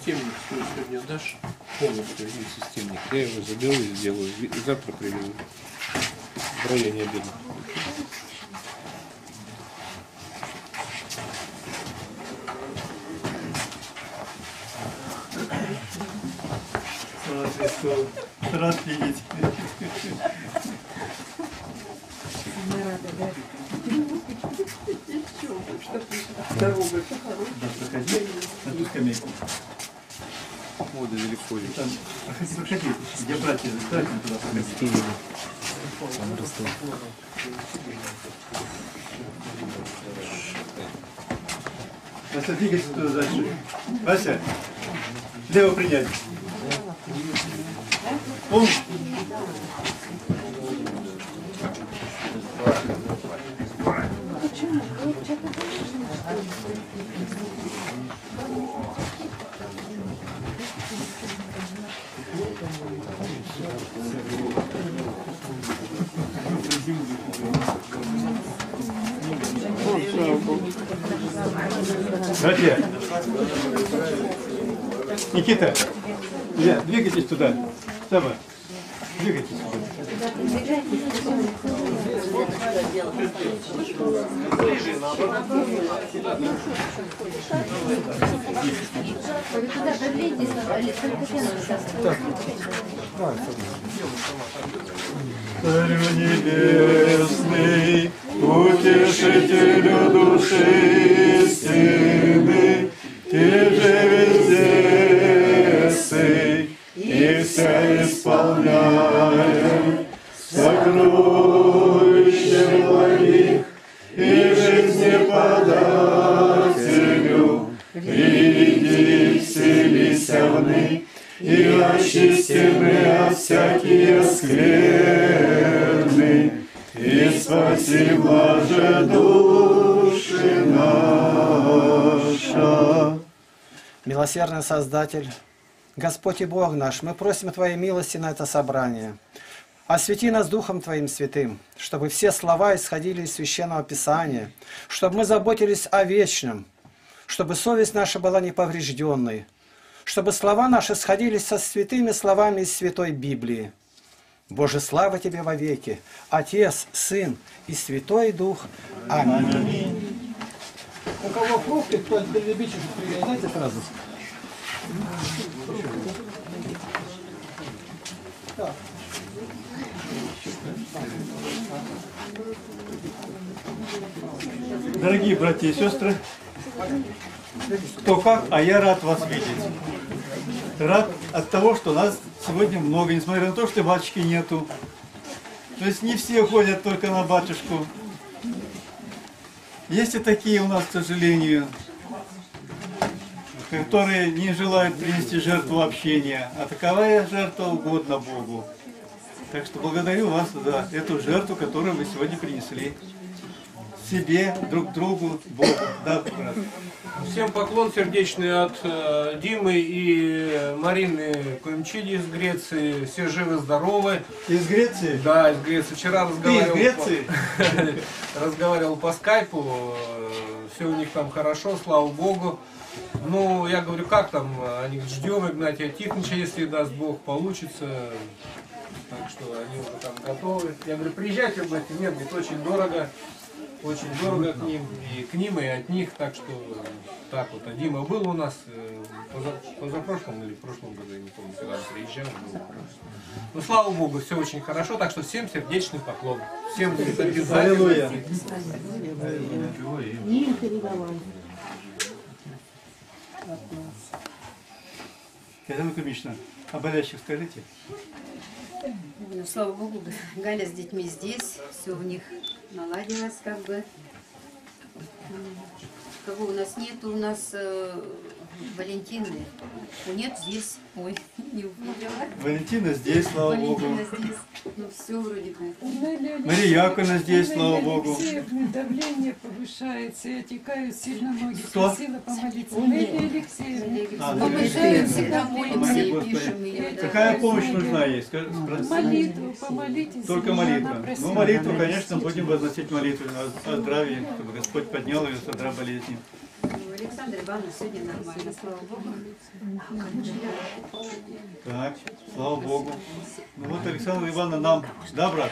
системник сегодня дашь? Полностью один системник. Я его заберу и сделаю. И завтра привезу. В районе обеда. Слава Христу. Рад видеть. Дорога. Да, проходи на ту скамейку. Вот и далеко. Там, проходи, где братья, давайте туда проходи. Вася, двигайся туда дальше. Вася, лево принять. Он. Братья, Никита, Илья, двигайтесь туда. Саба, двигайтесь туда. Царю небесный, утешителю души истины, ты же везде сый, и вся исполняя сокровища благих, и жизни подателю, приди, вселися вны, и очистены от всякие скверны, и спаси блаже души наша. Милосердный Создатель, Господь и Бог наш, мы просим Твоей милости на это собрание. Освети нас Духом Твоим святым, чтобы все слова исходили из Священного Писания, чтобы мы заботились о вечном, чтобы совесть наша была неповрежденной, чтобы слова наши сходились со святыми словами из Святой Библии. Боже, слава Тебе вовеки, Отец, Сын и Святой Дух. Аминь. У кого фрукты, кто любитель, приезжайте сразу. Дорогие братья и сестры, кто как, а я рад вас видеть. Рад от того, что нас сегодня много, несмотря на то, что батюшки нету. То есть не все ходят только на батюшку. Есть и такие у нас, к сожалению, которые не желают принести жертву общения, а таковая жертва угодна Богу. Так что благодарю вас за эту жертву, которую вы сегодня принесли себе, друг другу, Богу. Да, брат. Всем поклон сердечный от Димы и Марины Коимчиди из Греции. Все живы-здоровы. Из Греции? Да, из Греции. Вчера разговаривал, Ты из Греции? разговаривал по скайпу. Все у них там хорошо, слава Богу. Ну, я говорю, как там? Они ждем Игнатия Тихоновича, если даст Бог, получится. Так что они уже там готовы. Я говорю, приезжайте в эти нет, это очень дорого. Очень дорого к ним и от них, так что так вот. А Дима был у нас позапрошлом или в прошлом году, я не помню, когда он приезжал. Ну, слава Богу, все очень хорошо, так что всем сердечный поклон. Всем обязательно. Татьяна Кузьмична, о болящих скажите. Ну, слава Богу, Галя с детьми здесь, все у них наладилось как бы. Кого у нас нету, у нас Валентины. Нет здесь. Ой, не увидела. Валентина здесь, слава Богу. Валентина здесь. Ну все вроде бы. Мария Яковлевна здесь, слава Богу. Давление повышается и отекают сильно ноги. Кто? Просила помолиться. Нелли Алексеевна. Помогаем, всегда молимся и пишем ее. Да. Какая помощь нужна ей? Молитву, помолитесь. Только молитва. Ну, молитву, конечно, будем возносить молитву о здравии, чтобы Господь поднял ее с одра болезни. Александр Александр Иванович сегодня нормально, слава Богу. Так, слава Богу. Ну вот Александра Ивановна нам, да, брат?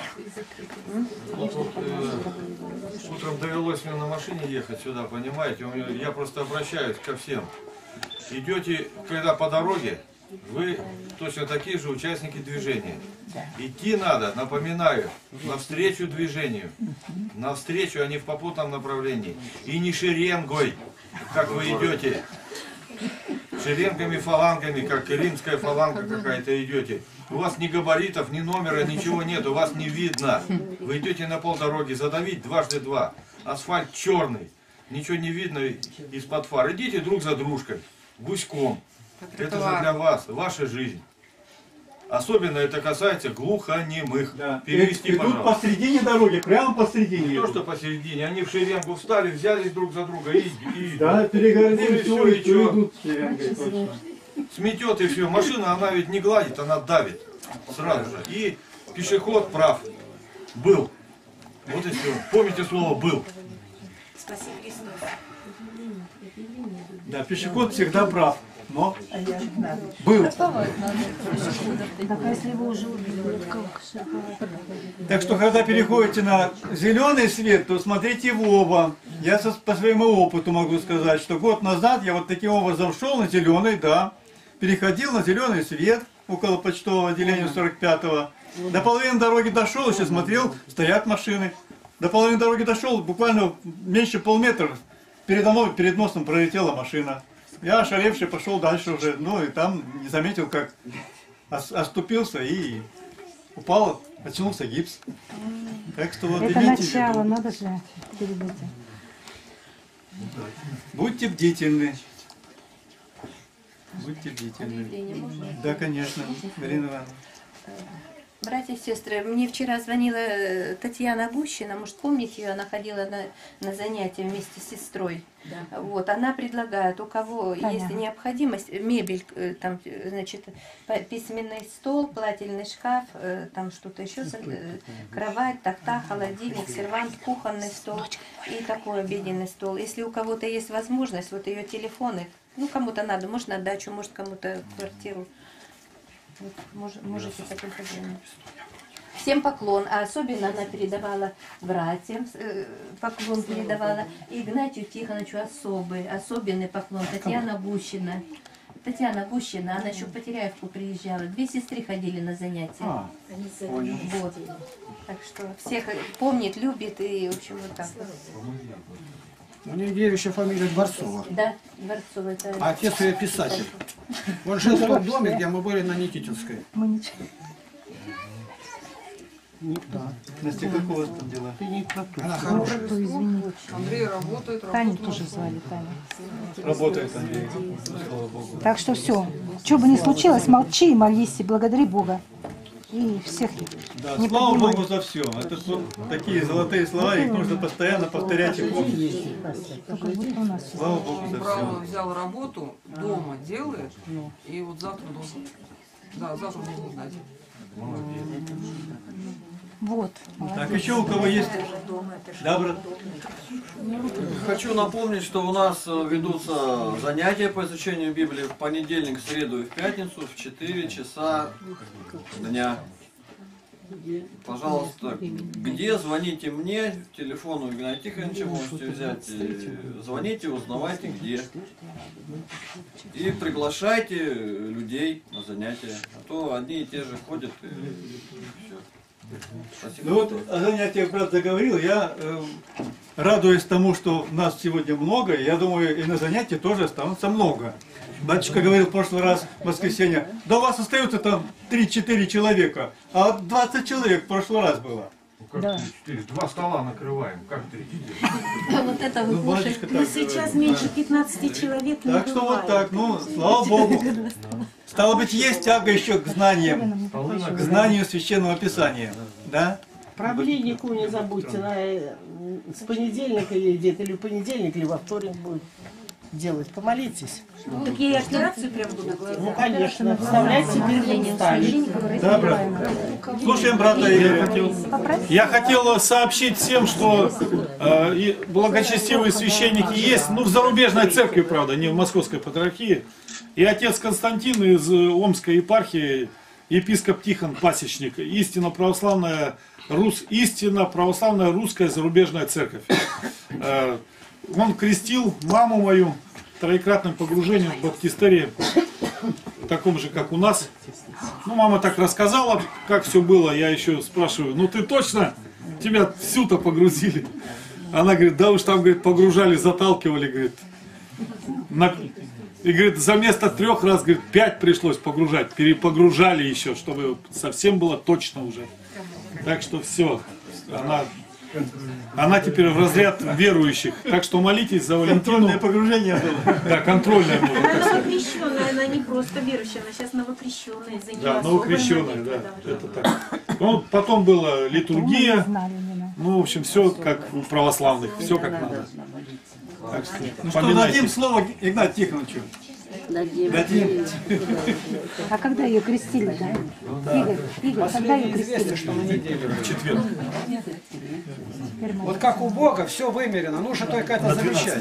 Утром довелось мне на машине ехать сюда, понимаете? Я просто обращаюсь ко всем. Идете, когда по дороге, вы точно такие же участники движения. Идти надо, напоминаю, навстречу движению. Навстречу, а не в попутном направлении. И не шеренгой, как вы идете. Шеренгами, фалангами, как римская фаланга какая-то идете. У вас ни габаритов, ни номера, ничего нет, у вас не видно. Вы идете на полдороги, задавить 2×2. Асфальт черный, ничего не видно из-под фар. Идите друг за дружкой, гуськом. Это же для вас, ваша жизнь. Особенно это касается глухонемых. Да. Перевести, Идут пожалуйста. посредине дороги, прямо посредине. Не то, идут. что посередине, они в шеренгу встали, взялись друг за друга и Да, перегородили, Ну и все, всё, и чё? идут шеренгой, точно. сметет и все. Машина, она ведь не гладит, она давит сразу же. И пешеход прав. Был. Вот и все. Помните слово «был». Спасибо, Христос. Да, пешеход всегда прав, но был. Так что, когда переходите на зеленый свет, то смотрите в оба. Я по своему опыту могу сказать, что год назад я вот таким образом шел на зеленый, да, переходил на зеленый свет около почтового отделения 45-го. До половины дороги дошел, еще смотрел, стоят машины. До половины дороги дошел, буквально меньше полметра. Передо мной, перед носом пролетела машина. Я ошалевший пошел дальше уже, ну и там не заметил, как оступился и упал, оттянулся гипс. Так что вот Это имейте в начало, виду. надо же перед этим. Будьте бдительны. Будьте бдительны. Да, конечно, Марина Ивановна. Братья и сестры, мне вчера звонила Татьяна Гущина, может помните ее, она ходила на занятия вместе с сестрой. Да. Вот, она предлагает, у кого есть необходимость, мебель, там, значит, письменный стол, плательный шкаф, там что-то еще, кровать, тахта, холодильник, сервант, кухонный стол и такой обеденный стол. Если у кого-то есть возможность, вот ее телефоны, ну кому-то надо, может на дачу, может кому-то квартиру. Вот, можете таким поделать. Всем поклон, а особенно она передавала братьям, поклон передавала, и Игнатию Тихоновичу особенный поклон, Татьяна Гущина. Татьяна Гущина, она еще в Потеряевку приезжала, 2 сестры ходили на занятия. Вот. Так что всех помнит, любит и, в общем, вот так вот. У нее девичья фамилия Дворцова. Да, Дворцова. Это... А отец ее писатель. Он жил в том доме, где мы были на Никитинской. Настя, как у вас там дела? Она хорошая. Андрей работает, Таню тоже звали, Таня. Работает Андрей, слава Богу. Так что все, что бы ни случилось, молчи и молись, и благодари Бога. И всех Да, не слава поднимай. Богу за все. Это вот такие золотые слова, их нужно постоянно повторять и помнить. Только будто у нас. Слава Богу за Право все. взял работу, дома делает, и вот завтра должен. Да, завтра должен сдать. Вот. Так, еще у кого есть? Да, брат? Хочу напомнить, что у нас ведутся занятия по изучению Библии в понедельник, в среду и в пятницу в 4 часа дня. Пожалуйста, где звоните мне, телефону Игнатия Тихоновича можете взять, звоните, узнавайте где. И приглашайте людей на занятия, а то одни и те же ходят и все. Спасибо. Ну вот о занятиях брат заговорил, я радуюсь тому, что нас сегодня много, и я думаю, и на занятии тоже останутся много. Батюшка говорил в прошлый раз, в воскресенье, да у вас остается там 3-4 человека, а 20 человек в прошлый раз было. Ну, как 4? 2 стола накрываем, как 3? Вот это вы Ну, кушаете. батюшка так Сейчас говорит, меньше 15 человек не Так что вот бывает. так, ну, слава Богу. Стало быть, есть тяга еще к знаниям, к знанию Священного Писания. Да? Про Блиннику не забудьте, с понедельника или где-то, или в понедельник, или во вторник будет. делать, помолитесь. Так ей операцию прям буду говорить? Ну, конечно, вставлять себе не ставить. Да, брат? Слушаем брата Игоря. Я хотел сообщить всем, что благочестивые священники есть, ну, в зарубежной церкви, правда, не в Московской Патриархии. И отец Константин из Омской епархии, епископ Тихон, пасечник, истинно православная русская зарубежная церковь. Он крестил маму мою троекратным погружением в баптистерии, таком же, как у нас. Ну, мама так рассказала, как все было. Я еще спрашиваю, ну ты точно? Тебя всю-то погрузили? Она говорит, да уж там, говорит, погружали, заталкивали, говорит. И говорит, за место 3 раз, говорит, 5 пришлось погружать. Перепогружали еще, чтобы совсем было точно уже. Так что все. Она теперь в разряд верующих. Так что молитесь за Валентину. Контрольное погружение было. Да, контрольное. Она новокрещенная, она не просто верующая, она сейчас новокрещенная. Да, новокрещенная, да. Это так. Ну, потом была литургия. Ну, в общем, все как у православных. Все как надо. Так что, ну что, дадим слово Игнатию Тихоновичу. Дадим. А когда ее крестили, да? Игорь, когда ее крестили? Что на неделю. В четверг. Вот как у Бога все вымерено, нужно только это замечать.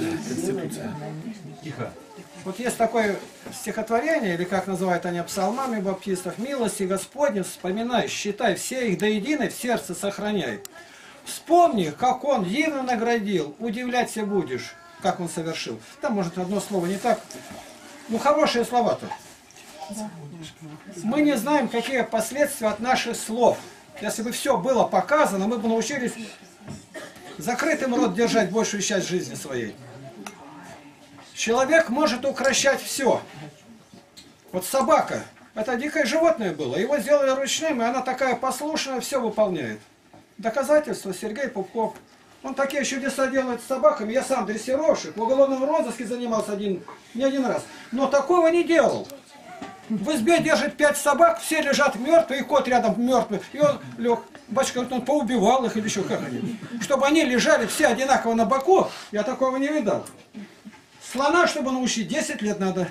Вот есть такое стихотворение, или как называют они псалмами баптистов: «Милости Господни вспоминай, считай, все их до единой в сердце сохраняй. Вспомни, как Он дивно наградил, удивляться будешь, как Он совершил». Там, может, одно слово не так. Ну, хорошие слова-то. Мы не знаем, какие последствия от наших слов. Если бы все было показано, мы бы научились закрытым рот держать большую часть жизни своей. Человек может укращать все. Вот собака, это дикое животное было. Его сделали ручным, и она такая послушная, все выполняет. Доказательство: Сергей Пупков. Он такие чудеса делает с собаками. Я сам дрессировщик, в уголовном розыске занимался не один раз. Но такого не делал. В избе держит 5 собак, все лежат мертвые, и кот рядом мертвый. И он лег. Батюшка говорит, он поубивал их или еще как они. Чтобы они лежали все одинаково на боку, я такого не видал. Слона, чтобы научить, 10 лет надо.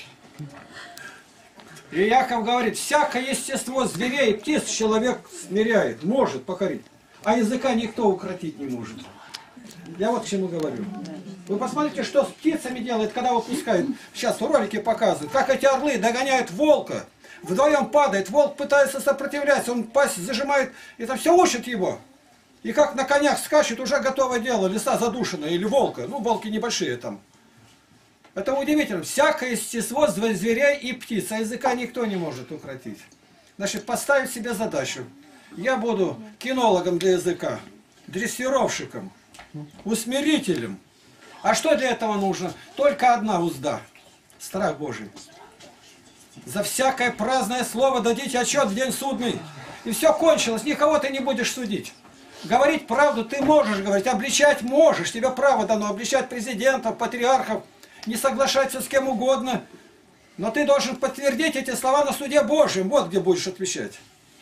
И Яков говорит, всякое естество зверей и птиц человек смиряет, может покорить. А языка никто укротить не может. Я вот к чему говорю. Вы посмотрите, что с птицами делает, когда выпускают. Сейчас ролики показывают, как эти орлы догоняют волка. Вдвоем падает, волк пытается сопротивляться, он пасть зажимает, и там все учат его. И как на конях скачет, уже готово дело, лиса задушенная или волка. Ну, волки небольшие там. Это удивительно. Всякое естество зверей и птиц, а языка никто не может укротить. Значит, поставить себе задачу. Я буду кинологом для языка, дрессировщиком, усмирителем. А что для этого нужно? Только одна узда. Страх Божий. За всякое праздное слово дадите отчет в день судный. И все кончилось, никого ты не будешь судить. Говорить правду ты можешь говорить, обличать можешь. Тебе право дано обличать президентов, патриархов, не соглашаться с кем угодно. Но ты должен подтвердить эти слова на суде Божьем. Вот где будешь отвечать.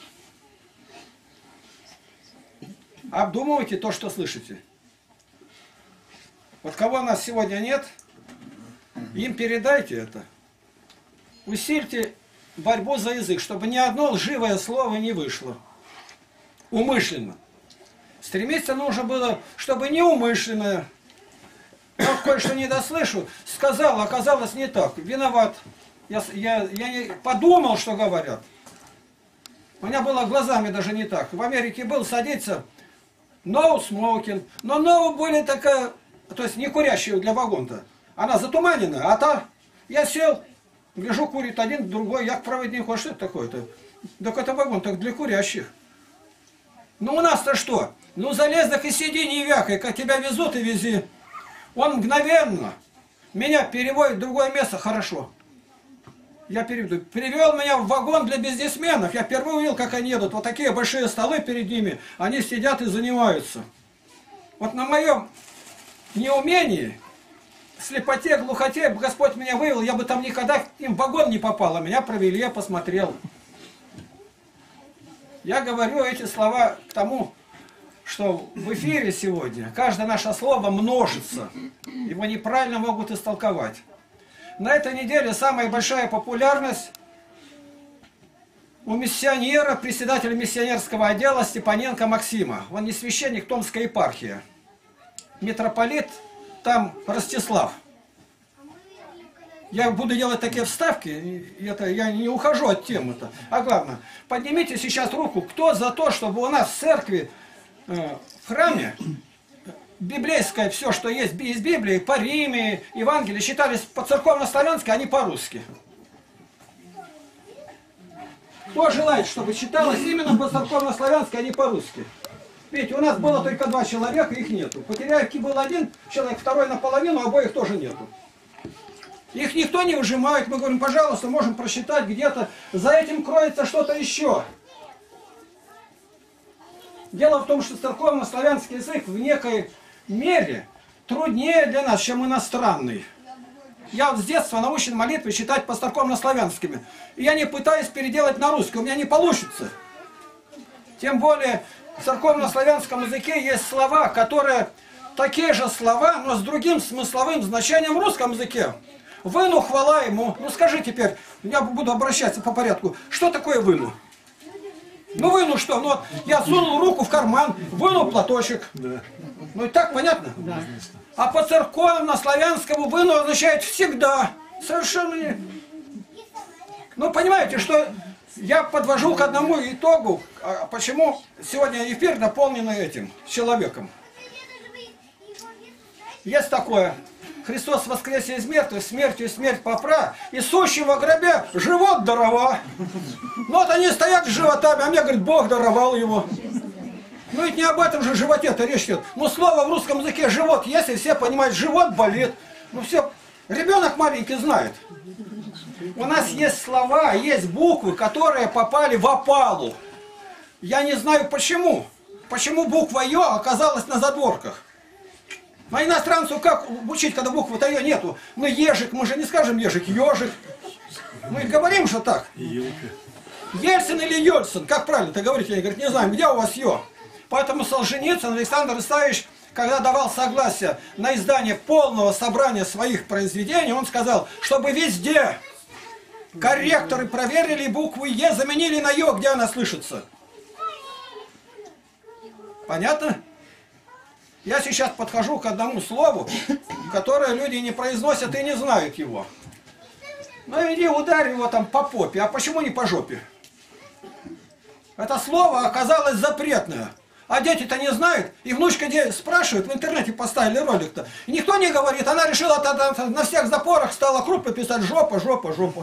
Обдумывайте то, что слышите. Вот кого у нас сегодня нет, им передайте это. Усильте борьбу за язык, чтобы ни одно лживое слово не вышло. Умышленно. Стремиться нужно было, чтобы неумышленное. Вот кое-что не дослышу, сказал, оказалось не так. Виноват. Я не подумал, что говорят. У меня было глазами даже не так. В Америке был, садиться, no smoking. Но no более такая, то есть не курящая для вагона-то. Она затуманена, а та, я сел, гляжу, курит один, другой, я к проводнику, а что это такое-то? Так это вагон, так для курящих. Ну у нас-то что? Ну залез, так и сиди, не вякай, как тебя везут и вези. Он мгновенно меня переводит в другое место, хорошо. Я переведу. Привел меня в вагон для бизнесменов. Я впервые увидел, как они едут. Вот такие большие столы перед ними. Они сидят и занимаются. Вот на моем неумении, слепоте, глухоте, Господь меня вывел. Я бы там никогда им в вагон не попал. А меня провели, я посмотрел. Я говорю эти слова к тому, что в эфире сегодня каждое наше слово множится. Его неправильно могут истолковать. На этой неделе самая большая популярность у миссионера, председателя миссионерского отдела Степаненко Максима. Он не священник, Томской епархии. Митрополит там Ростислав. Я буду делать такие вставки, я не ухожу от темы-то. А главное, поднимите сейчас руку, кто за то, чтобы у нас в церкви, в храме, библейское все, что есть из Библии, по Риме, Евангелие, считались по-церковно-славянски, а не по-русски. Кто желает, чтобы читалось именно по-церковно-славянски, а не по-русски? Видите, у нас было только 2 человека, их нету. Потеряевки был 1 человек, второй наполовину, обоих тоже нету. Их никто не выжимает. Мы говорим, пожалуйста, можем просчитать где-то. За этим кроется что-то еще. Дело в том, что церковно-славянский язык в некой мере труднее для нас, чем иностранный. Я вот с детства научен молитвы читать по-церковно-славянскими. И я не пытаюсь переделать на русский, у меня не получится. Тем более в церковно-славянском языке есть слова, которые такие же слова, но с другим смысловым значением в русском языке. Выну, хвала ему. Ну скажи теперь, я буду обращаться по порядку. Что такое выну? Ну выну что? Ну вот я сунул руку в карман, вынул платочек. Да. Ну и так понятно? Да. А по церковно-славянскому выну означает всегда. Совершенно не... Ну понимаете, что я подвожу к одному итогу, почему сегодня эфир наполнен этим человеком. Есть такое. Христос воскресе из мертвых, смертью смерть попра, и сущего гробе живот дарова. Ну вот они стоят с животами, а мне говорят, Бог даровал его. Ну ведь не об этом же животе-то речь идет. Ну слово в русском языке живот, если все понимают, живот болит. Ну все, ребенок маленький знает. У нас есть слова, есть буквы, которые попали в опалу. Я не знаю почему. Почему буква Ё оказалась на задворках. А иностранцу как учить, когда буквы-то Ё нету? Ну ежик, мы же не скажем ежик, ежик. Мы говорим, что так. Ельцин или Ельцин, как правильно-то говорить? Я говорю, не знаю, где у вас Ё? Поэтому Солженицын Александр Исаевич, когда давал согласие на издание полного собрания своих произведений, он сказал, чтобы везде корректоры проверили букву Е, заменили на Ё, где она слышится. Понятно? Я сейчас подхожу к одному слову, которое люди не произносят и не знают его. Ну иди ударь его там по попе, а почему не по жопе? Это слово оказалось запретное. А дети-то не знают, и внучка спрашивает, в интернете поставили ролик-то. И никто не говорит, она решила на всех запорах стала крупно писать жопа, жопа, жопа.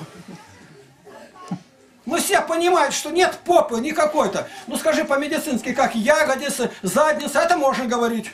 Ну все понимают, что нет попы никакой-то. Ну скажи по-медицински, как ягодицы, задница, это можно говорить.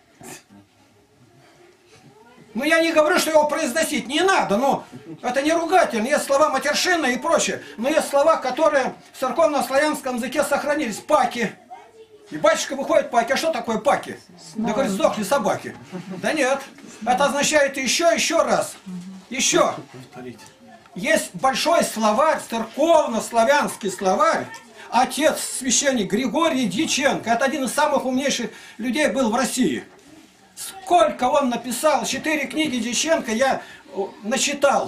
Ну я не говорю, что его произносить не надо, но это не ругательно. Есть слова матершинные и прочее. Но есть слова, которые в церковно-славянском языке сохранились. Паки. И батюшка выходит паки. А что такое паки? Да говорит, сдохли собаки. Да нет. Это означает еще раз. Еще. Есть большой словарь, церковно-славянский словарь. Отец священник Григорий Дьяченко. Это один из самых умнейших людей был в России. Сколько он написал, 4 книги Дьяченко я начитал.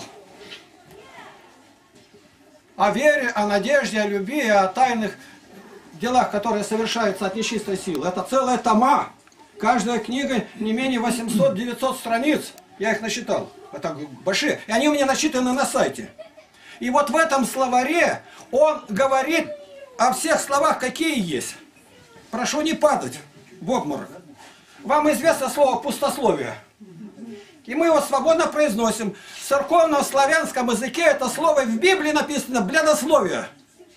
О вере, о надежде, о любви, о тайных делах, которые совершаются от нечистой силы. Это целая тома. Каждая книга не менее 800-900 страниц. Я их насчитал. Это большие. И они у меня начитаны на сайте. И вот в этом словаре он говорит о всех словах, какие есть. Прошу не падать в обморок. Вам известно слово «пустословие». И мы его свободно произносим. В церковно-славянском языке это слово в Библии написано «блядословие».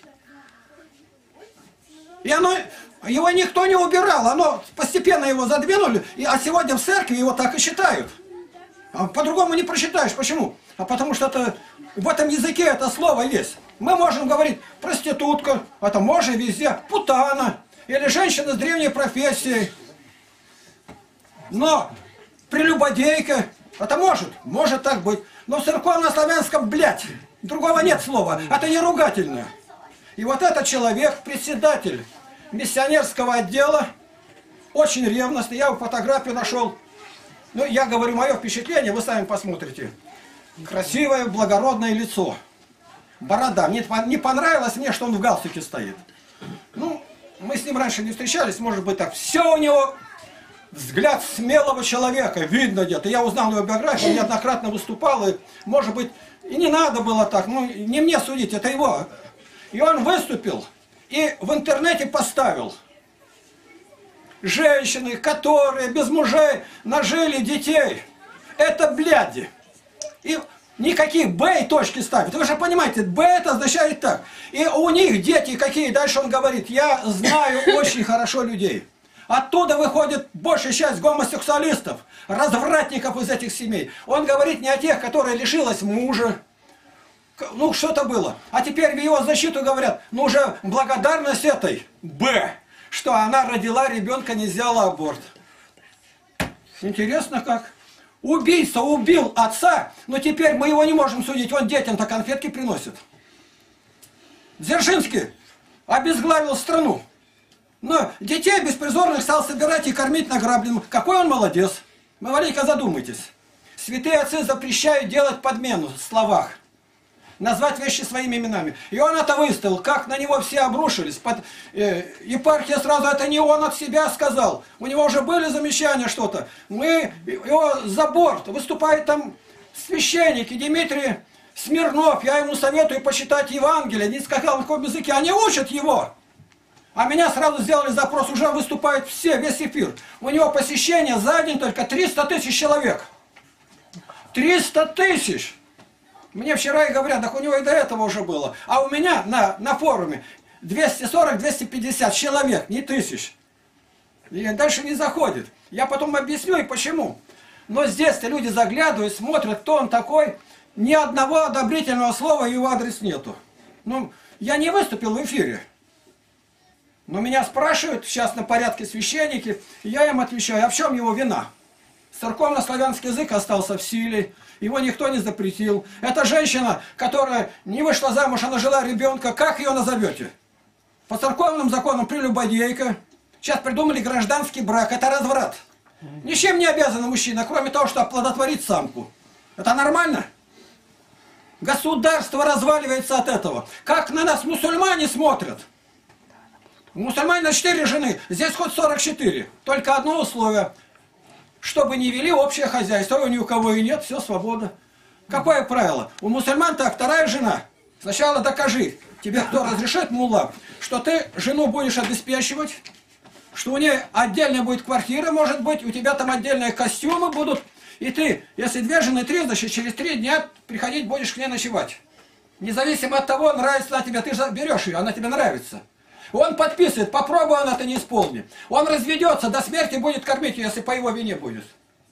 И его никто не убирал. Оно постепенно его задвинули. А сегодня в церкви его так и считают. А по-другому не прочитаешь. Почему? А потому что в этом языке это слово есть. Мы можем говорить проститутка, это можно везде, путана, или женщина с древней профессией. Но прелюбодейка, это может так быть. Но в церковно-славянском, блядь, другого нет слова. Это не ругательное. И вот этот человек, председатель миссионерского отдела, очень ревностный. Я его фотографию нашел. Ну, я говорю, мое впечатление, вы сами посмотрите. Красивое, благородное лицо. Борода. Мне не понравилось мне, что он в галстуке стоит. Ну, мы с ним раньше не встречались, может быть так. Все у него взгляд смелого человека. Видно где-то. Я узнал его биографию, он неоднократно выступал. И, может быть, и не надо было так. Ну, не мне судить, это его. И он выступил и в интернете поставил. Женщины, которые без мужей нажили детей. Это бляди. И никаких Б и точки ставят. Вы же понимаете, Б это означает так. И у них дети какие. Дальше он говорит, я знаю очень хорошо людей. Оттуда выходит большая часть гомосексуалистов, развратников из этих семей. Он говорит не о тех, которые лишилась мужа. Ну, что-то было. А теперь в его защиту говорят, ну уже благодарность этой Б, что она родила ребенка, не сделала аборт. Интересно как. Убийца убил отца, но теперь мы его не можем судить. Он детям-то конфетки приносит. Дзержинский обезглавил страну. Но детей беспризорных стал собирать и кормить награбленным. Какой он молодец. Маленько задумайтесь. Святые отцы запрещают делать подмену в словах. Назвать вещи своими именами. И он это выставил. Как на него все обрушились. Епархия сразу, это не он от себя сказал. У него уже были замечания что-то. Мы его за борт. Выступают там священники. Дмитрий Смирнов. Я ему советую почитать Евангелие. Не сказал на каком языке. Они учат его. А меня сразу сделали запрос. Уже выступают все, весь эфир. У него посещение за день только 300 тысяч человек. 300 тысяч! Мне вчера и говорят, так у него и до этого уже было. А у меня на форуме 240-250 человек, не тысяч. И дальше не заходит. Я потом объясню и почему. Но здесь-то люди заглядывают, смотрят, кто он такой. Ни одного одобрительного слова в его адрес нету. Ну, я не выступил в эфире. Но меня спрашивают сейчас на порядке священники, и я им отвечаю, а в чем его вина? Церковно-славянский язык остался в силе, его никто не запретил. Это женщина, которая не вышла замуж, она жила ребенка, как ее назовете? По церковным законам прелюбодейка. Сейчас придумали гражданский брак, это разврат. Ничем не обязан мужчина, кроме того, что оплодотворить самку. Это нормально? Государство разваливается от этого. Как на нас мусульмане смотрят? Мусульмане на 4 жены, здесь хоть 44. Только одно условие. Чтобы не вели общее хозяйство, у ни у кого и нет, все, свобода. Какое правило? У мусульман так, вторая жена. Сначала докажи, тебе кто разрешит, мулла, что ты жену будешь обеспечивать, что у нее отдельная будет квартира, может быть, у тебя там отдельные костюмы будут, и ты, если 2 жены, 3, значит, через 3 дня приходить будешь к ней ночевать. Независимо от того, нравится она тебе, ты же берешь ее, она тебе нравится. Он подписывает, попробуй он это не исполнит. Он разведется, до смерти будет кормить ее, если по его вине будет.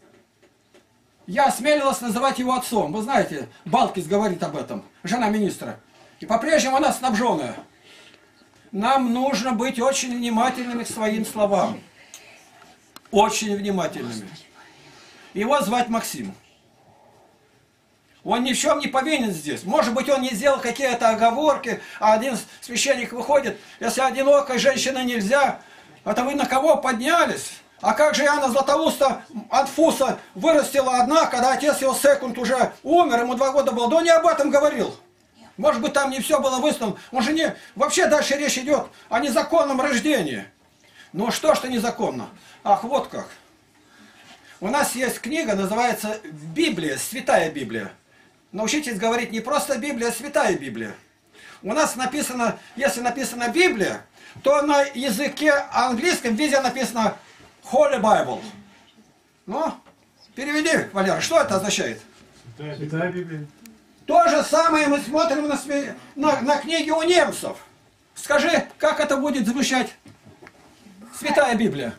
Я осмелилась называть его отцом. Вы знаете, Балкис говорит об этом, жена министра. И по-прежнему она снабженная. Нам нужно быть очень внимательными к своим словам. Очень внимательными. Его звать Максим. Он ни в чем не повинен здесь. Может быть, он не сделал какие-то оговорки, а один священник выходит, если одинокой женщине нельзя, это вы на кого поднялись? А как же Иоанна Златоуста от Фуса вырастила одна, когда отец его Секунд уже умер, ему 2 года было, да он не об этом говорил. Может быть, там не все было выставлено. Он же не... Вообще дальше речь идет о незаконном рождении. Ну что ж-то незаконно? Ах, вот как. У нас есть книга, называется Библия, Святая Библия. Научитесь говорить не просто Библия, а Святая Библия. У нас написано, если написано Библия, то на языке английском везде написано Holy Bible. Ну, переведи, Валера, что это означает? Святая Библия. То же самое мы смотрим на книги у немцев. Скажи, как это будет звучать? Святая Библия.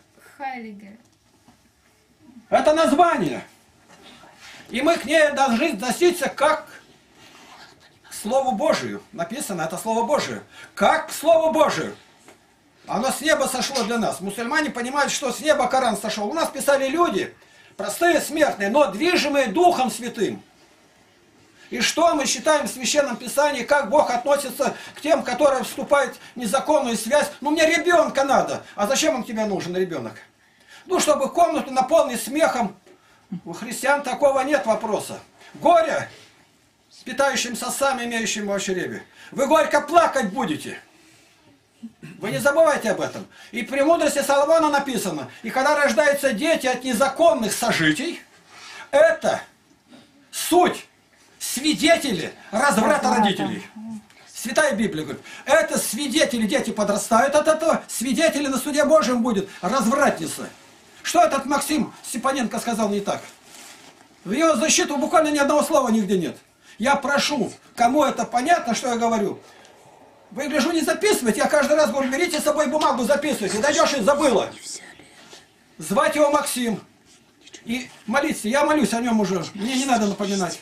Это название. И мы к ней должны относиться как к Слову Божию. Написано, это Слово Божие. Как к Слову Божию. Оно с неба сошло для нас. Мусульмане понимают, что с неба Коран сошел. У нас писали люди, простые смертные, но движимые Духом Святым. И что мы считаем в Священном Писании, как Бог относится к тем, которые вступают в незаконную связь. Ну, мне ребенка надо. А зачем он тебе нужен, ребенок? Ну, чтобы комнату наполнить смехом, у христиан такого нет вопроса. Горе, питающимся сами, имеющим в чреве. Вы горько плакать будете. Вы не забывайте об этом. И при мудрости Соломона написано, и когда рождаются дети от незаконных сожитий, это суть свидетели разврата родителей. Святая Библия говорит, это свидетели, дети подрастают от этого, свидетели на суде Божьем будет, развратница. Что этот Максим Степаненко сказал не так? В его защиту буквально ни одного слова нигде нет. Я прошу, кому это понятно, что я говорю, вы, гляжу, не записывайте, я каждый раз говорю, берите с собой бумагу, записывайте, дойдешь и забыла. Звать его Максим. И молиться, я молюсь о нем уже, мне не надо напоминать.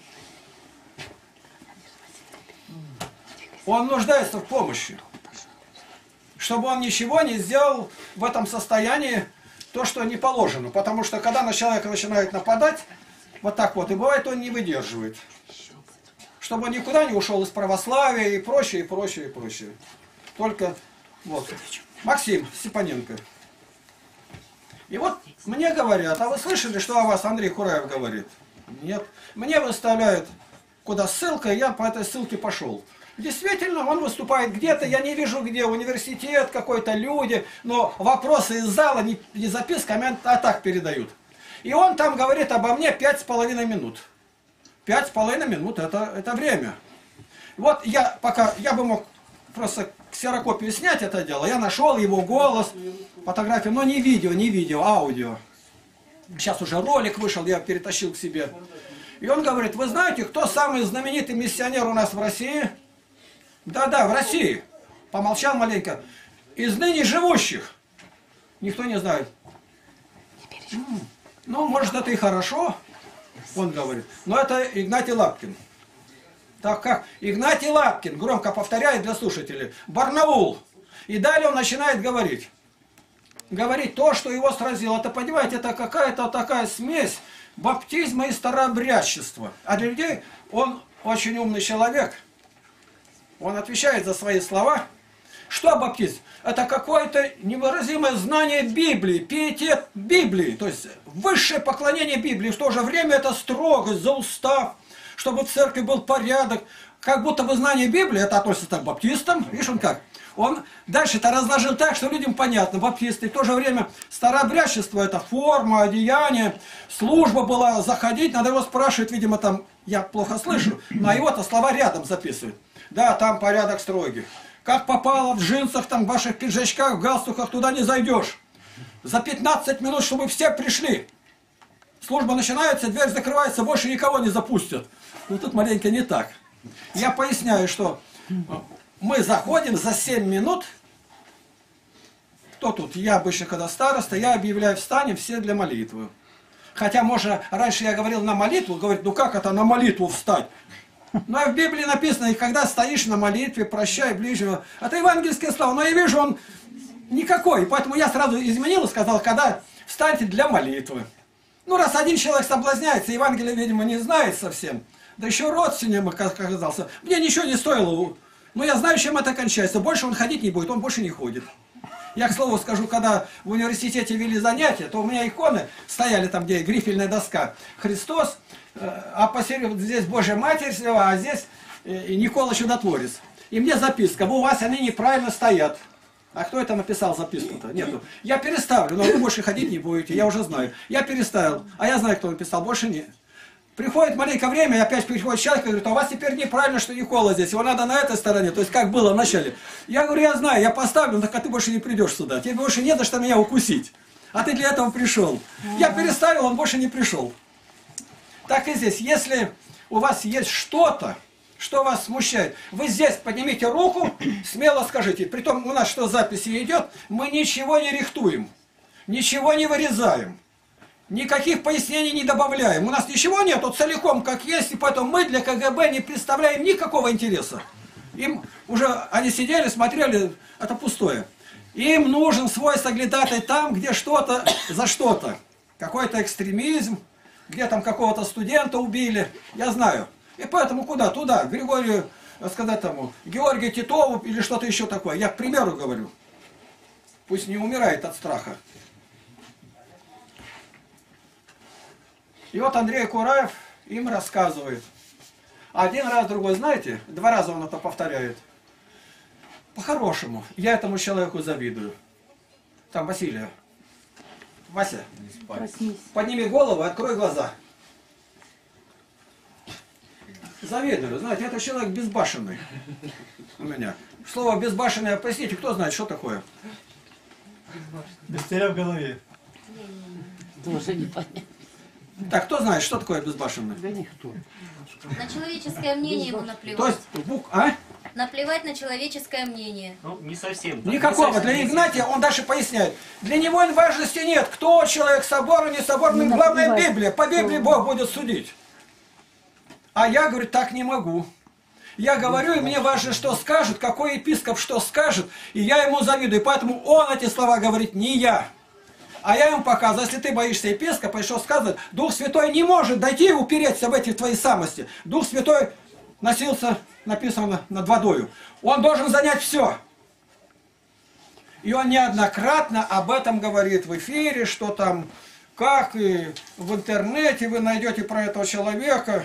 Он нуждается в помощи. Чтобы он ничего не сделал в этом состоянии, то, что не положено. Потому что когда на человека начинают нападать, вот так вот, и бывает, он не выдерживает. Чтобы он никуда не ушел из православия и прочее, и прочее, и прочее. Только вот. Максим Степаненко. И вот мне говорят, а вы слышали, что о вас Андрей Кураев говорит? Нет. Мне выставляют куда ссылка, и я по этой ссылке пошел. Действительно, он выступает где-то, я не вижу где, университет какой-то, люди, но вопросы из зала не записками, а так передают. И он там говорит обо мне 5,5 минут. 5,5 минут это время. Вот я бы мог просто ксерокопию снять это дело, я нашел его голос, фотографию, но не видео, аудио. Сейчас уже ролик вышел, я перетащил к себе. И он говорит, вы знаете, кто самый знаменитый миссионер у нас в России? Да, в России. Помолчал маленько. Из ныне живущих. Никто не знает. Ну, может, это и хорошо, он говорит. Но это Игнатий Лапкин. Так как Игнатий Лапкин, громко повторяет для слушателей, Барнаул. И далее он начинает говорить. Говорить то, что его сразило. Это, понимаете, это какая-то такая смесь баптизма и старообрядчества. А для людей он очень умный человек. Он отвечает за свои слова. Что баптизм? Это какое-то невыразимое знание Библии, пиетет Библии. То есть высшее поклонение Библии. В то же время это строгость за устав, чтобы в церкви был порядок. Как будто бы знание Библии, это относится к баптистам. Видишь, он как? Он дальше это разложил так, что людям понятно. Баптисты. В то же время старообрядчество, это форма, одеяние. Служба была, заходить, надо его спрашивать, видимо, там, я плохо слышу, но его-то слова рядом записывают. Да, там порядок строгий. Как попало в джинсах, там, в ваших пиджачках, в галстуках, туда не зайдешь. За 15 минут, чтобы все пришли. Служба начинается, дверь закрывается, больше никого не запустят. Ну, тут маленько не так. Я поясняю, что мы заходим за 7 минут. Кто тут? Я обычно, когда староста, я объявляю, встанем все для молитвы. Хотя, может, раньше я говорил на молитву, говорит, ну как это на молитву встать? Но в Библии написано, и когда стоишь на молитве, прощай ближнего. Это евангельские слова, но я вижу, он никакой. Поэтому я сразу изменил и сказал, когда встаньте для молитвы. Ну, раз один человек соблазняется, Евангелие, видимо, не знает совсем, да еще родственником оказался, мне ничего не стоило. Но я знаю, чем это кончается. Больше он ходить не будет, он больше не ходит. Я, к слову, скажу, когда в университете вели занятия, то у меня иконы стояли там, где грифельная доска. Христос, а посередине здесь Божья Матерь, а здесь Никола Чудотворец. И мне записка, у вас они неправильно стоят. А кто это написал записку-то? Нету. Я переставлю, но вы больше ходить не будете, я уже знаю. Я переставил, а я знаю, кто написал, больше нет. Приходит маленькое время, и опять приходит человек и говорит, а у вас теперь неправильно, что Никола здесь, его надо на этой стороне, то есть как было в начале. Я говорю, я знаю, я поставлю, так а ты больше не придешь сюда, тебе больше не за что меня укусить. А ты для этого пришел. Я переставил, он больше не пришел. Так и здесь, если у вас есть что-то, что вас смущает, вы здесь поднимите руку, смело скажите. Притом у нас что записи идет, мы ничего не рихтуем, ничего не вырезаем. Никаких пояснений не добавляем. У нас ничего нет, вот целиком как есть, и поэтому мы для КГБ не представляем никакого интереса. Им уже, они сидели, смотрели, это пустое. Им нужен свой соглядатай там, где что-то за что-то. Какой-то экстремизм, где там какого-то студента убили, я знаю. И поэтому куда? Туда, Григорию, сказать тому, Георгию Титову или что-то еще такое. Я к примеру говорю. Пусть не умирает от страха. И вот Андрей Кураев им рассказывает. Один раз, другой, знаете, 2 раза он это повторяет. По-хорошему, я этому человеку завидую. Там Василия. Вася, подними голову, открой глаза. Завидую. Знаете, это человек безбашенный у меня. Слово безбашенное, поясните, кто знает, что такое? Без царя в голове. Тоже непонятно. Так, кто знает, что такое безбашенный? Да никто. На человеческое мнение ему наплевать. То есть, Наплевать на человеческое мнение. Ну, не совсем. Никакого. Для Игнатия он дальше поясняет. Для него важности нет. Кто человек соборный, не соборный. Главное Библия. По Библии Бог будет судить. А я, говорю, так не могу. Я говорю, и мне важно, что скажет, какой епископ что скажет, и я ему завидую. Поэтому он эти слова говорит, не я. А я ему показываю, если ты боишься епископа, и что сказать, Дух Святой не может дойти и упереться в эти твои самости. Дух Святой носился, написано, над водою. Он должен занять все. И он неоднократно об этом говорит в эфире, что там, как и в интернете вы найдете про этого человека.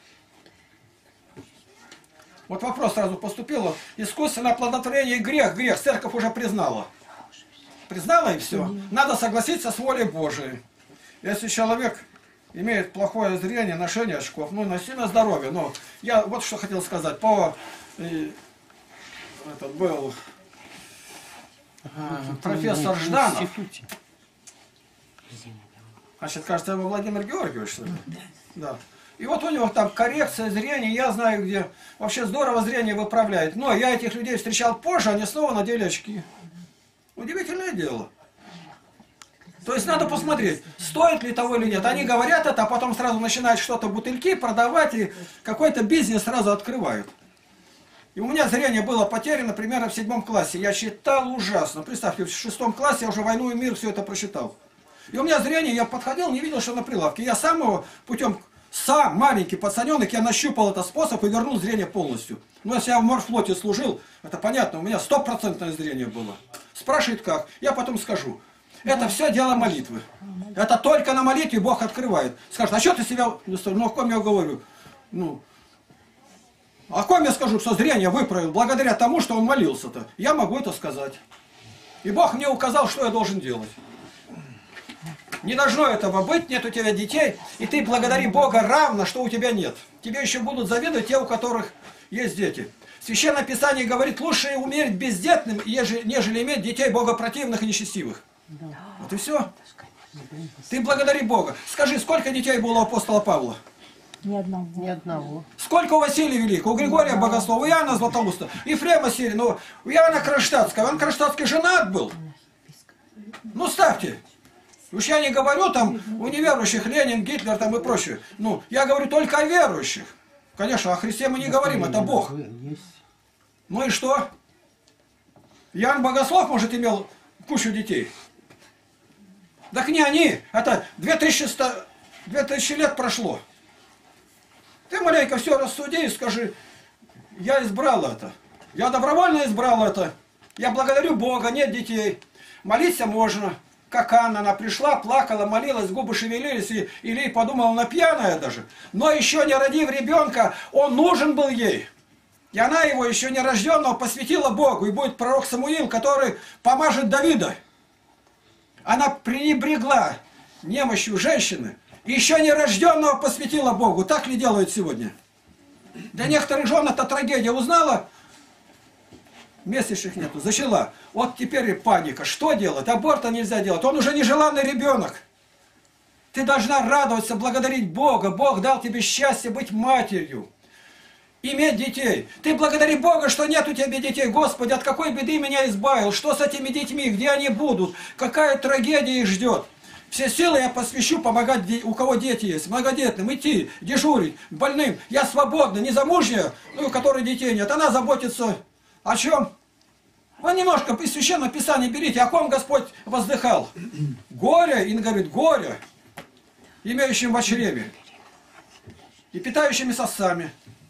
Вот вопрос сразу поступил. Искусственное оплодотворение грех. Грех. Церковь уже признала. Признала и все. Надо согласиться с волей Божией. Если человек имеет плохое зрение, ношение очков, ну, носи на здоровье. Но я вот что хотел сказать. Этот был профессор Жданов. Значит, кажется, его Владимир Георгиевич, что ли? Да. И вот у него там коррекция зрения, я знаю где. Вообще здорово зрение выправляет. Но я этих людей встречал позже, они снова надели очки. Удивительное дело. То есть надо посмотреть, стоит ли того или нет. Они говорят это, а потом сразу начинают что-то бутыльки продавать, и какой-то бизнес сразу открывают. И у меня зрение было потеряно примерно в 7 классе. Я читал ужасно. Представьте, в 6 классе я уже «Войну и мир» все это прочитал. И у меня зрение, я подходил, не видел, что на прилавке. Я сам его путем... Сам, маленький пацаненок, я нащупал этот способ и вернул зрение полностью. Ну, если я в морфлоте служил, это понятно, у меня 100% зрение было. Спрашивает как, я потом скажу. Это все дело молитвы. Это только на молитве Бог открывает. Скажет, а что ты себя... Ну, о ком я говорю? Ну, о ком я скажу, что зрение выправил, благодаря тому, что он молился-то? Я могу это сказать. И Бог мне указал, что я должен делать. Не должно этого быть, нет у тебя детей, и ты благодари Бога равно, что у тебя нет. Тебе еще будут завидовать те, у которых есть дети. Священное Писание говорит, лучше умереть бездетным, нежели иметь детей богопротивных и нечестивых. Вот и все. Ты благодари Бога. Скажи, сколько детей было у апостола Павла? Ни одного. Ни одного. Сколько у Василия Великого, у Григория Богослова, у Иоанна Златоуста, Ефрема Сирина, у Иоанна Кронштадтского. Он Кронштадтский женат был. Ну ставьте. Уж я не говорю там у неверующих Ленин, Гитлер там и прочее. Ну, я говорю только о верующих. Конечно, о Христе мы не говорим, это Бог. Ну и что? Иоанн Богослов, может, имел кучу детей. Так не они, это 2000 лет прошло. Ты маленько все рассуди и скажи, я избрал это. Я добровольно избрал это. Я благодарю Бога, нет детей. Молиться можно. Как Анна, она пришла, плакала, молилась, губы шевелились, и Илей подумал, она пьяная даже. Но еще не родив ребенка, он нужен был ей. И она его, еще не рожденного, посвятила Богу. И будет пророк Самуил, который помажет Давида. Она пренебрегла немощью женщины. И еще не рожденного посвятила Богу. Так ли делают сегодня? Для некоторых жен это трагедия. Узнала? Месячных нету, зачала. Вот теперь и паника. Что делать? Аборта нельзя делать. Он уже нежеланный ребенок. Ты должна радоваться, благодарить Бога. Бог дал тебе счастье быть матерью. Иметь детей. Ты благодари Бога, что нет у тебя детей. Господи, от какой беды меня избавил? Что с этими детьми? Где они будут? Какая трагедия их ждет? Все силы я посвящу помогать, у кого дети есть, многодетным, идти, дежурить, больным. Я свободна, незамужняя, у которой детей нет. Она заботится... О чем? Вы немножко из Священного Писания берите, о ком Господь воздыхал. Горе, и говорит, горе, имеющим в чреве и питающими сосами.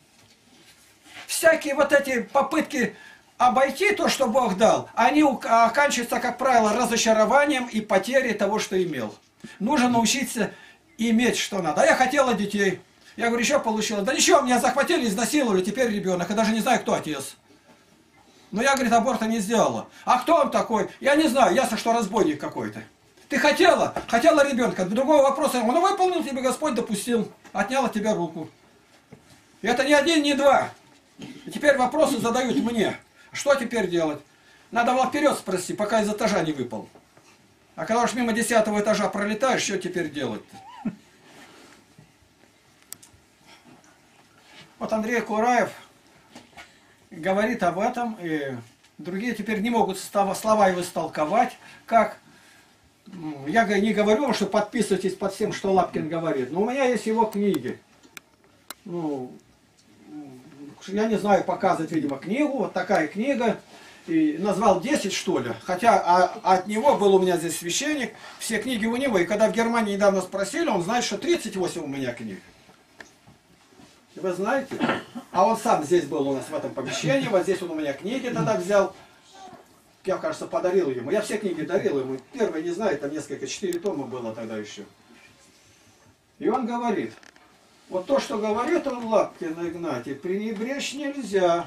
Всякие вот эти попытки обойти то, что Бог дал, они оканчиваются, как правило, разочарованием и потерей того, что имел. Нужно научиться иметь что надо. А я хотела детей. Я говорю, еще получилось. Да ничего, меня захватили, изнасиловали, теперь ребенок. Я даже не знаю, кто отец. Но я, говорит, аборта не сделала. А кто он такой? Я не знаю, ясно, что разбойник какой-то. Ты хотела ребенка. Другого вопроса. Он выполнил тебе, Господь допустил. Отнял от тебя руку. И это не один, не два. И теперь вопросы задают мне. Что теперь делать? Надо было вперед спросить, пока из этажа не выпал. А когда уж мимо 10-го этажа пролетаешь, что теперь делать-то? Вот Андрей Кураев говорит об этом, и другие теперь не могут слова его истолковать, как... Я не говорю, что подписывайтесь под всем, что Лапкин говорит, но у меня есть его книги. Ну, я не знаю, показывать, видимо, книгу, вот такая книга, и назвал 10, что ли, хотя от него был у меня здесь священник, все книги у него, и когда в Германии недавно спросили, он знает, что 38 у меня книг. Вы знаете? А он сам здесь был у нас в этом помещении, вот здесь он у меня книги тогда взял. Я, кажется, подарил ему. Я все книги дарил ему. Первый, не знаю, там несколько, 4 тома было тогда еще. И он говорит, вот то, что говорит он, Лапкин Игнатий, пренебречь нельзя.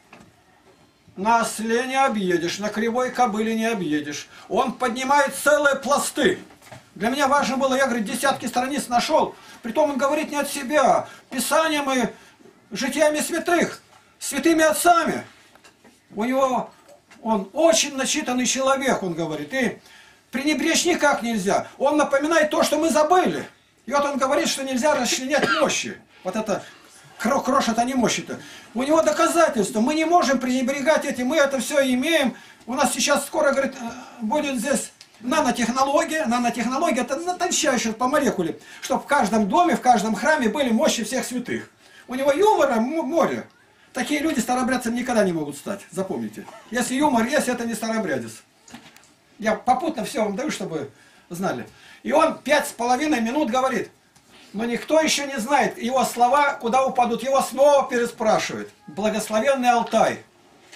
На осле не объедешь, на кривой кобыле не объедешь. Он поднимает целые пласты. Для меня важно было, я, говорит, десятки страниц нашел. Притом он говорит не от себя, писанием и житиями святых, святыми отцами. У него... Он очень начитанный человек, он говорит, и пренебречь никак нельзя. Он напоминает то, что мы забыли. И вот он говорит, что нельзя расчленять мощи. Вот это крош, это не мощи-то. У него доказательства. Мы не можем пренебрегать этим, мы это все имеем. У нас сейчас скоро, говорит, будет здесь нанотехнология. Нанотехнология это тончайшая по молекуле. Чтобы в каждом доме, в каждом храме были мощи всех святых. У него юмора море. Такие люди старобрядцами никогда не могут стать, запомните. Если юмор есть, это не старобрядец. Я попутно все вам даю, чтобы знали. И он 5,5 минут говорит, но никто еще не знает его слова, куда упадут. Его снова переспрашивает. Благословенный Алтай.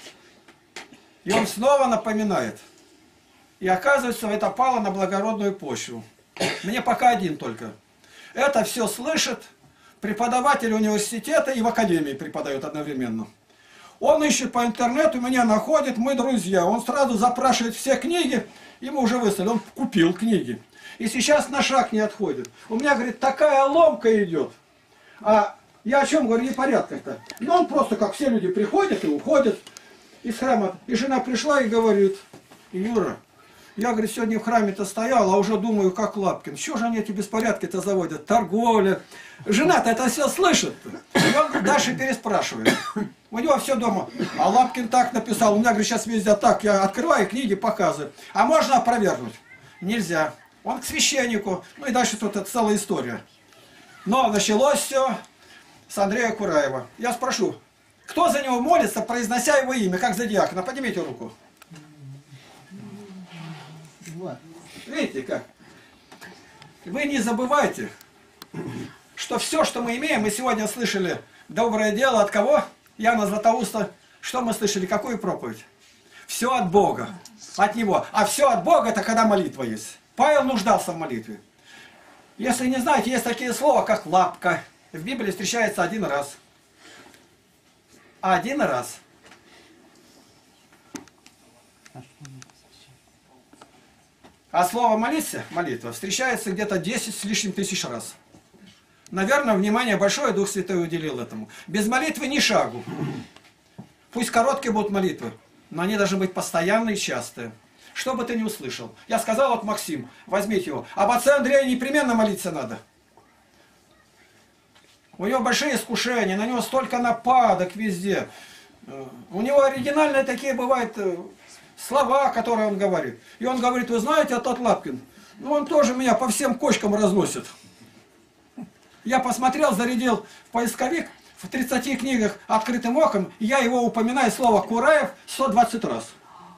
И он снова напоминает. И оказывается, это пало на благородную почву. Мне пока один только. Это все слышит преподаватель университета и в академии преподает одновременно. Он ищет по интернету, меня находит, мы друзья. Он сразу запрашивает все книги, ему уже выслали, он купил книги. И сейчас на шаг не отходит. У меня, говорит, такая ломка идет. А я о чем говорю, непорядках-то. Ну он просто, как все люди, приходят и уходят из храма. И жена пришла и говорит, Юра, я, говорит, сегодня в храме-то стоял, а уже думаю, как Лапкин. Что же они эти беспорядки-то заводят? Торговля. Жена-то это все слышит. И он дальше переспрашивает. У него все дома. А Лапкин так написал. У меня, говорит, сейчас везде так. Я открываю книги, показываю. А можно опровергнуть? Нельзя. Он к священнику. Ну и дальше тут это целая история. Но началось все с Андрея Кураева. Я спрошу, кто за него молится, произнося его имя, как за диакона? Поднимите руку. Видите как? Вы не забывайте, что все, что мы имеем, мы сегодня слышали доброе дело от кого? Иоанна Златоуста. Что мы слышали? Какую проповедь? Все от Бога, от Него. А все от Бога, это когда молитва есть. Павел нуждался в молитве. Если не знаете, есть такие слова, как лапка. В Библии встречается один раз. Один раз. А слово молиться, молитва, встречается где-то 10 с лишним тысяч раз. Наверное, внимание большое Дух Святой уделил этому. Без молитвы ни шагу. Пусть короткие будут молитвы, но они должны быть постоянные и частые. Что бы ты ни услышал. Я сказал, вот Максим, возьмите его. Об отце Андрея непременно молиться надо. У него большие искушения, на него столько нападок везде. У него оригинальные такие бывают слова, которые он говорит. И он говорит, вы знаете, а тот Лапкин, ну он тоже меня по всем кочкам разносит. Я посмотрел, зарядил в поисковик, в 30 книгах открытым оком, и я его упоминаю, слово Кураев 120 раз.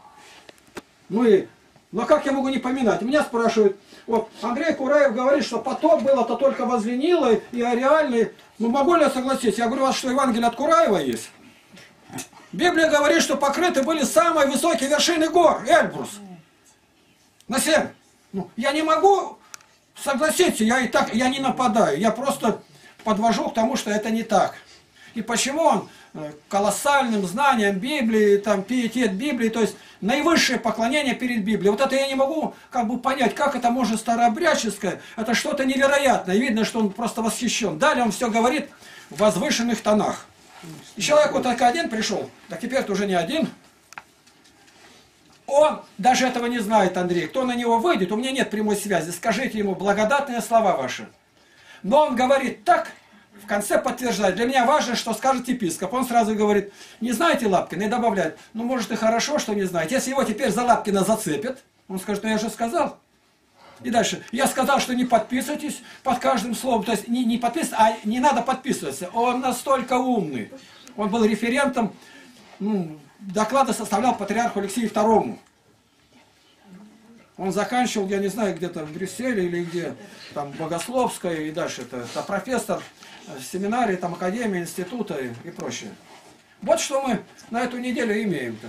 Но как я могу не поминать? Меня спрашивают, вот Андрей Кураев говорит, что потоп был-то только возлинилый и ареальный. Ну могу ли я согласиться? Я говорю, у вас что, Евангелие от Кураева есть? Библия говорит, что покрыты были самые высокие вершины гор, Эльбрус. На 7. Ну, я не могу Согласитесь, я не нападаю, я просто подвожу к тому, что это не так. И почему он колоссальным знанием Библии, там, пиетет Библии, то есть наивысшее поклонение перед Библией. Вот это я не могу как бы понять, как это может старообрядческое, это что-то невероятное. И видно, что он просто восхищен. Далее он все говорит в возвышенных тонах. И человек вот только один пришел, так теперь-то уже не один. Он даже этого не знает, Андрей. Кто на него выйдет, у меня нет прямой связи. Скажите ему благодатные слова ваши. Но он говорит так, в конце подтверждает. Для меня важно, что скажет епископ. Он сразу говорит, не знаете Лапкина? И добавляет, ну может и хорошо, что не знаете. Если его теперь за Лапкина зацепят, он скажет, ну я же сказал. И дальше, я сказал, что не подписывайтесь под каждым словом. То есть не подписывайтесь, а не надо подписываться. Он настолько умный. Он был референтом, доклады составлял патриарху Алексею II. Он заканчивал, я не знаю, где-то в Брюсселе или где, там Богословская и дальше. Это профессор семинарии, там академии, института и прочее. Вот что мы на эту неделю имеем-то.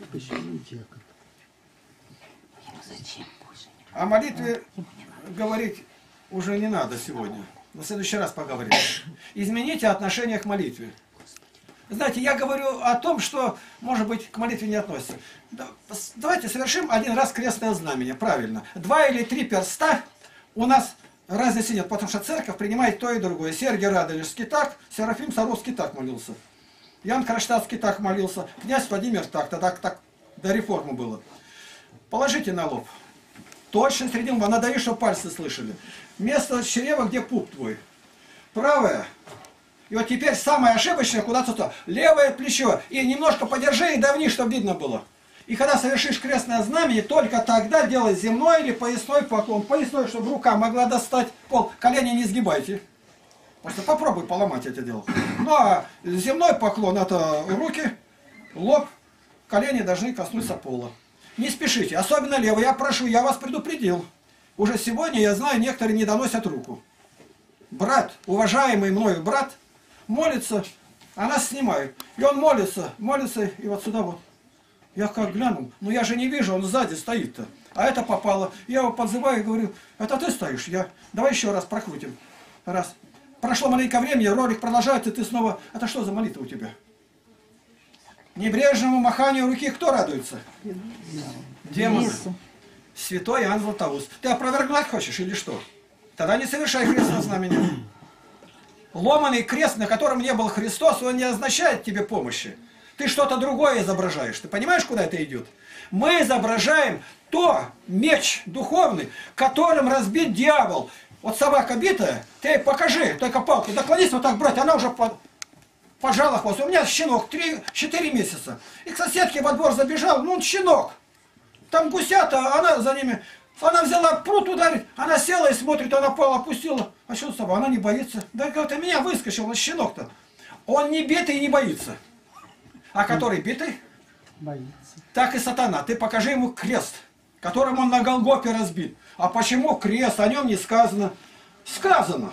О молитве говорить уже не надо сегодня. В следующий раз поговорим. Измените отношение к молитве. Знаете, я говорю о том, что, может быть, к молитве не относится. Давайте совершим один раз крестное знамение. Правильно. 2 или 3 перста у нас разницы нет, потому что церковь принимает то и другое. Сергий Радонежский так, Серафим Саровский так молился. Ян Кронштадтский так молился, князь Владимир так, тогда так до реформы было. Положите на лоб. Точно среди вас, надави, чтобы пальцы слышали. Место чрева, где пуп твой. Правое. И вот теперь самое ошибочное, куда-то туда. Левое плечо. И немножко подержи и давни, чтобы видно было. И когда совершишь крестное знамение, только тогда делай земной или поясной поклон. Поясной, чтобы рука могла достать пол. Колени не сгибайте. Просто попробуй поломать это дело. Ну а земной поклон — это руки, лоб, колени должны коснуться пола. Не спешите, особенно левый. Я прошу, я вас предупредил. Уже сегодня, я знаю, некоторые не доносят руку. Брат, уважаемый мною брат, молится, а нас снимают. И он молится, и вот сюда вот. Я как глянул, ну я же не вижу, он сзади стоит-то. А это попало. Я его подзываю и говорю, это ты стоишь? Давай еще раз прокрутим. Раз. Прошло маленькое время, ролик продолжается, и ты снова... Это что за молитва у тебя? Небрежному маханию руки кто радуется? Демоны. Святой Иоанн Златоуст. Ты опровергнуть хочешь или что? Тогда не совершай крестное знамение. Ломаный крест, на котором не был Христос, он не означает тебе помощи. Ты что-то другое изображаешь. Ты понимаешь, куда это идет? Мы изображаем то меч духовный, которым разбит дьявол. Вот собака битая, ты ей покажи, только палку, наклонись вот так брать, она уже поджала хвост. У меня щенок 4 месяца. И к соседке во двор забежал, ну он щенок. Там гусята, она за ними... Она взяла прут ударить, она села и смотрит, она пол опустила. А что с тобой? Она не боится. Да как-то меня выскочил, он щенок-то. Он не битый и не боится. А который битый? Боится. Так и сатана. Ты покажи ему крест, которым он на Голгофе разбит. А почему крест? О нем не сказано. Сказано.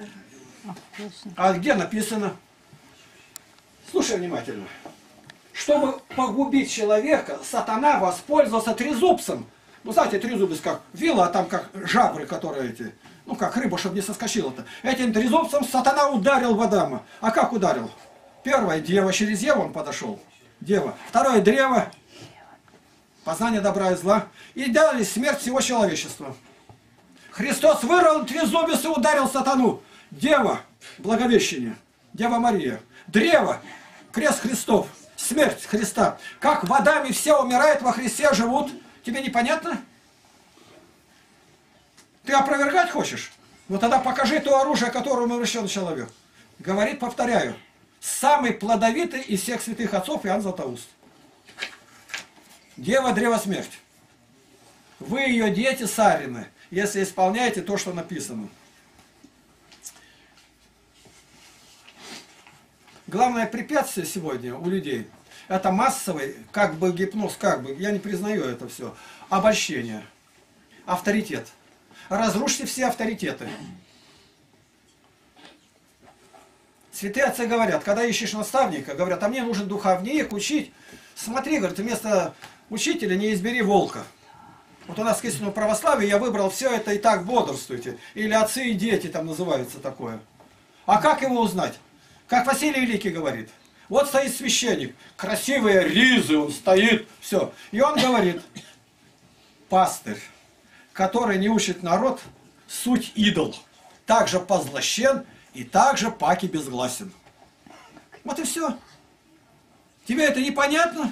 А где написано? Слушай внимательно. Чтобы погубить человека, сатана воспользовался трезубцем. Ну, знаете, трезубец как вилла, а там как жабры, которые эти, ну, как рыба, чтобы не соскочила-то. Этим трезубцем сатана ударил в Адама. А как ударил? Первое, дева, через Еву он подошел. Дева. Второе, древо. Познание добра и зла. И дали смерть всего человечества. Христос вырвал трезубец и ударил сатану. Дева, Благовещение. Дева Мария. Древо, крест Христов. Смерть Христа. Как в Адаме все умирают, во Христе живут. Тебе непонятно? Ты опровергать хочешь? Ну тогда покажи то оружие, которым обращен человек. Говорит, повторяю, самый плодовитый из всех святых отцов Иоанн Златоуст. Дева, древо, смерть. Вы ее дети Сарины, если исполняете то, что написано. Главное препятствие сегодня у людей — это массовый, как бы гипноз, я не признаю это все, обольщение, авторитет. Разрушьте все авторитеты. Святые отцы говорят, когда ищешь наставника, говорят, а мне нужен духовник, учить. Смотри, говорит, вместо учителя не избери волка. Вот у нас к истинному православию я выбрал все это и так бодрствуйте. Или отцы и дети там называются такое. А как его узнать? Как Василий Великий говорит. Вот стоит священник, красивые ризы, он стоит, все. И он говорит, пастырь, который не учит народ, суть идол, также позлощен и также паки безгласен. Вот и все. Тебе это непонятно?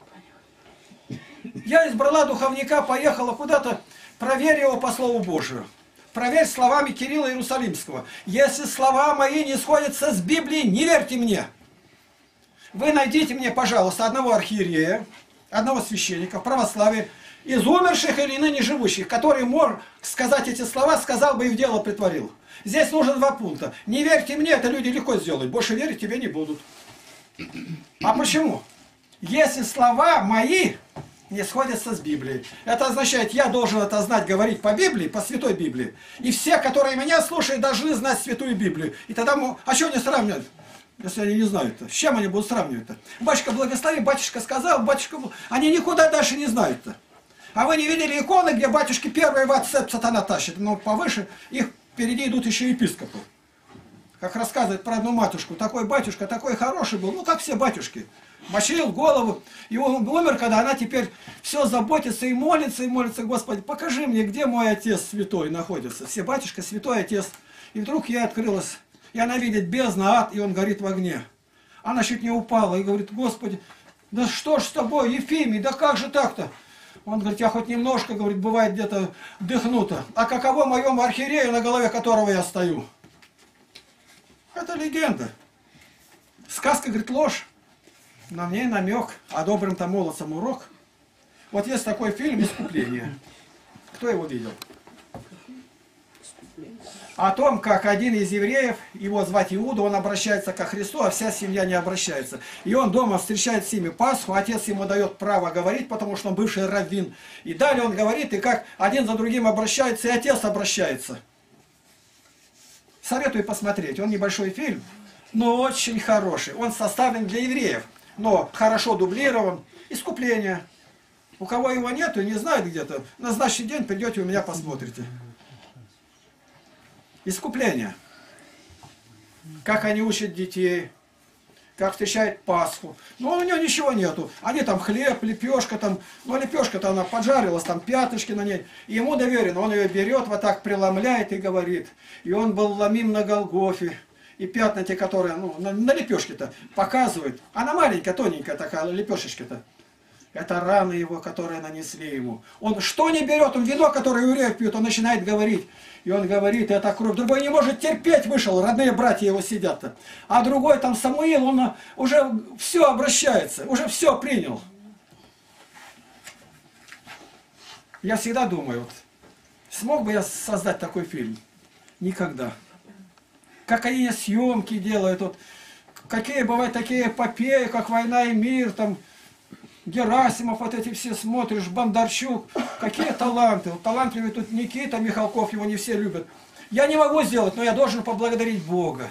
Я избрала духовника, поехала куда-то, проверь его по Слову Божию. Проверь словами Кирилла Иерусалимского. Если слова мои не сходятся с Библией, не верьте мне. Вы найдите мне, пожалуйста, одного архиерея, одного священника в православии, из умерших или ныне живущих, который мог сказать эти слова, сказал бы и в дело притворил. Здесь нужно 2 пункта. Не верьте мне, это люди легко сделают. Больше верить тебе не будут. А почему? Если слова мои не сходятся с Библией. Это означает, я должен это знать, говорить по Библии, по Святой Библии. И все, которые меня слушают, должны знать Святую Библию. И тогда, а что они сравнивают? Если они не знают-то. С чем они будут сравнивать-то? Батюшка благослови, батюшка сказал, батюшка... Они никуда дальше не знают-то. А вы не видели иконы, где батюшки первые в ад сатана тащит? Но повыше их впереди идут еще епископы. Как рассказывает про одну матушку. Такой батюшка, такой хороший был. Ну, как все батюшки. Мочил голову. И он умер, когда она теперь все заботится и молится, Господи, покажи мне, где мой отец святой находится. Все батюшка, святой отец. И вдруг ей открылась. И она видит бездна, ад, и он горит в огне. Она чуть не упала и говорит, Господи, да что ж с тобой, Ефимий, да как же так-то? Он говорит, я хоть немножко, говорит, бывает где-то дыхнуто. А каково моему архиерею, на голове которого я стою? Это легенда. Сказка, говорит, ложь. Но в ней намек, а добрым-то молодцам урок. Вот есть такой фильм «Искупление». Кто его видел? О том, как один из евреев, его звать Иуда, он обращается ко Христу, а вся семья не обращается. И он дома встречает с ними Пасху, отец ему дает право говорить, потому что он бывший раввин. И далее он говорит, и как один за другим обращается, и отец обращается. Советую посмотреть, он небольшой фильм, но очень хороший. Он составлен для евреев, но хорошо дублирован. Искупление. У кого его нету, не знает где-то, на назначенный день придете, у меня посмотрите. Искупление. Как они учат детей, как встречают Пасху. Но у него ничего нету. Они там хлеб, лепешка там, но лепешка-то она поджарилась, там пятышки на ней. И ему доверено, он ее берет, вот так преломляет и говорит. И он был ломим на Голгофе. И пятна те, которые, ну, на лепешке-то показывают. Она маленькая, тоненькая такая лепешечка-то. Это раны его, которые нанесли ему. Он что не берет, он вино, которое евреев пьют, он начинает говорить. И он говорит, это кровь. Другой не может терпеть, вышел, родные братья его сидят-то. А другой там Самуил, он уже все обращается, уже все принял. Я всегда думаю, вот, смог бы я создать такой фильм? Никогда. Как они съемки делают, вот, какие бывают такие эпопеи, как «Война и мир», там, Герасимов, вот эти все смотришь, Бондарчук, какие таланты. Талантливый тут Никита Михалков, его не все любят. Я не могу сделать, но я должен поблагодарить Бога.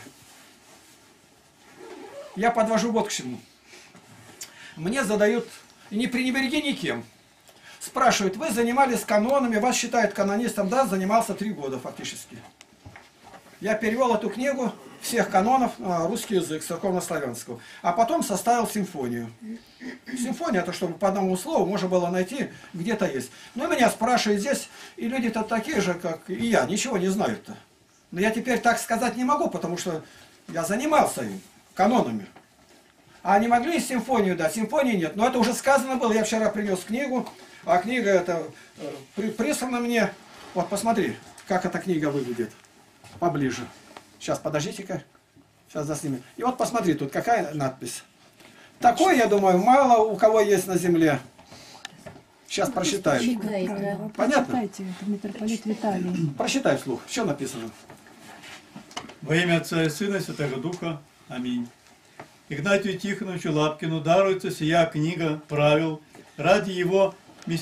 Я подвожу вот к чему. Мне задают, и не пренебреги никем. Спрашивают, вы занимались канонами, вас считают канонистом, да, занимался 3 года фактически. Я перевел эту книгу всех канонов на русский язык, церковно-славянского. А потом составил симфонию. Симфония, это чтобы по одному слову можно было найти, где-то есть. Но меня спрашивают здесь, и люди-то такие же, как и я, ничего не знают-то. Но я теперь так сказать не могу, потому что я занимался им, канонами. А они могли симфонию дать? Симфонии нет. Но это уже сказано было, я вчера принес книгу, а книга эта прислана мне. Вот посмотри, как эта книга выглядит. Поближе. Сейчас, подождите-ка. Сейчас заснимем. И вот посмотри, тут какая надпись. Такой, я думаю, мало у кого есть на земле. Сейчас прочитаем. Понятно? Это митрополит Виталий. Прочитай вслух. Что написано? Во имя Отца и Сына и Святого Духа. Аминь. Игнатию Тихоновичу Лапкину даруется сия книга правил ради его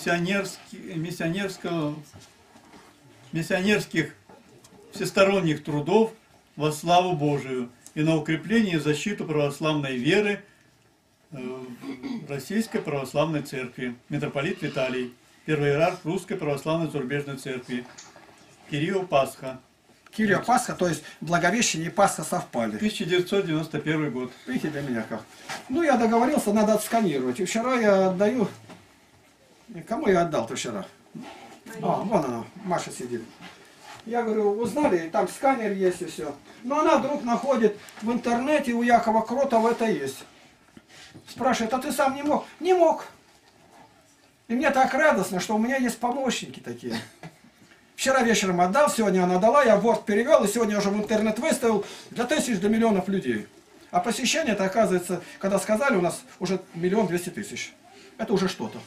миссионерских всесторонних трудов во славу Божию и на укрепление и защиту православной веры Российской Православной Церкви. Митрополит Виталий. первый иерарх Русской Православной Зарубежной Церкви. Кирилл Пасха. Кирилл Пасха, то есть Благовещение и Пасха совпали. 1991 год. Видите, для меня как. Ну, я договорился, надо отсканировать. И вчера я отдаю... Кому я отдал-то вчера? Вон она, Маша сидит. Я говорю, узнали, там сканер есть и все. Но она вдруг находит в интернете, у Якова Кротова это есть. Спрашивает, а ты сам не мог? Не мог. И мне так радостно, что у меня есть помощники такие. Вчера вечером отдал, сегодня она дала, я в Word перевел, и сегодня уже в интернет выставил для тысяч до миллионов людей. А посещение это оказывается, когда сказали, у нас уже 1 200 000. Это уже что-то.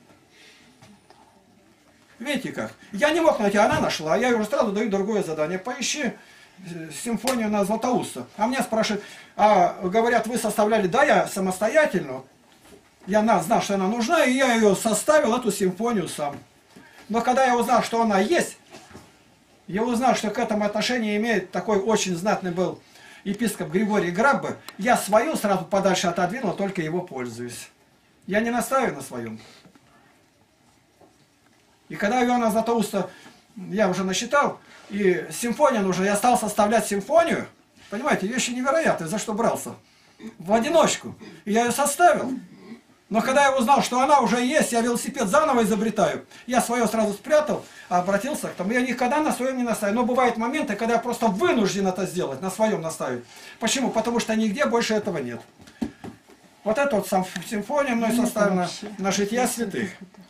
Видите как? Я не мог найти, она нашла, я ей уже сразу даю другое задание. Поищи симфонию на Златоуста. А меня спрашивают, говорят, вы составляли? Да, я самостоятельно. Я знал, что она нужна, и я ее составил, эту симфонию сам. Но когда я узнал, что она есть, я узнал, что к этому отношение имеет такой очень знатный был епископ Григорий Граббе, я свою сразу подальше отодвинул, только его пользуюсь. Я не настаиваю на своем. И когда Иоанна Златоуста я уже насчитал, и симфония нужна, я стал составлять симфонию, понимаете, вещи невероятные, за что брался? В одиночку. И я ее составил. Но когда я узнал, что она уже есть, я велосипед заново изобретаю, я свое сразу спрятал, обратился к тому. Я никогда на своем не настаиваю. Но бывают моменты, когда я просто вынужден это сделать, на своем наставить. Почему? Потому что нигде больше этого нет. Вот эта вот симфония мной составлена на жития святых.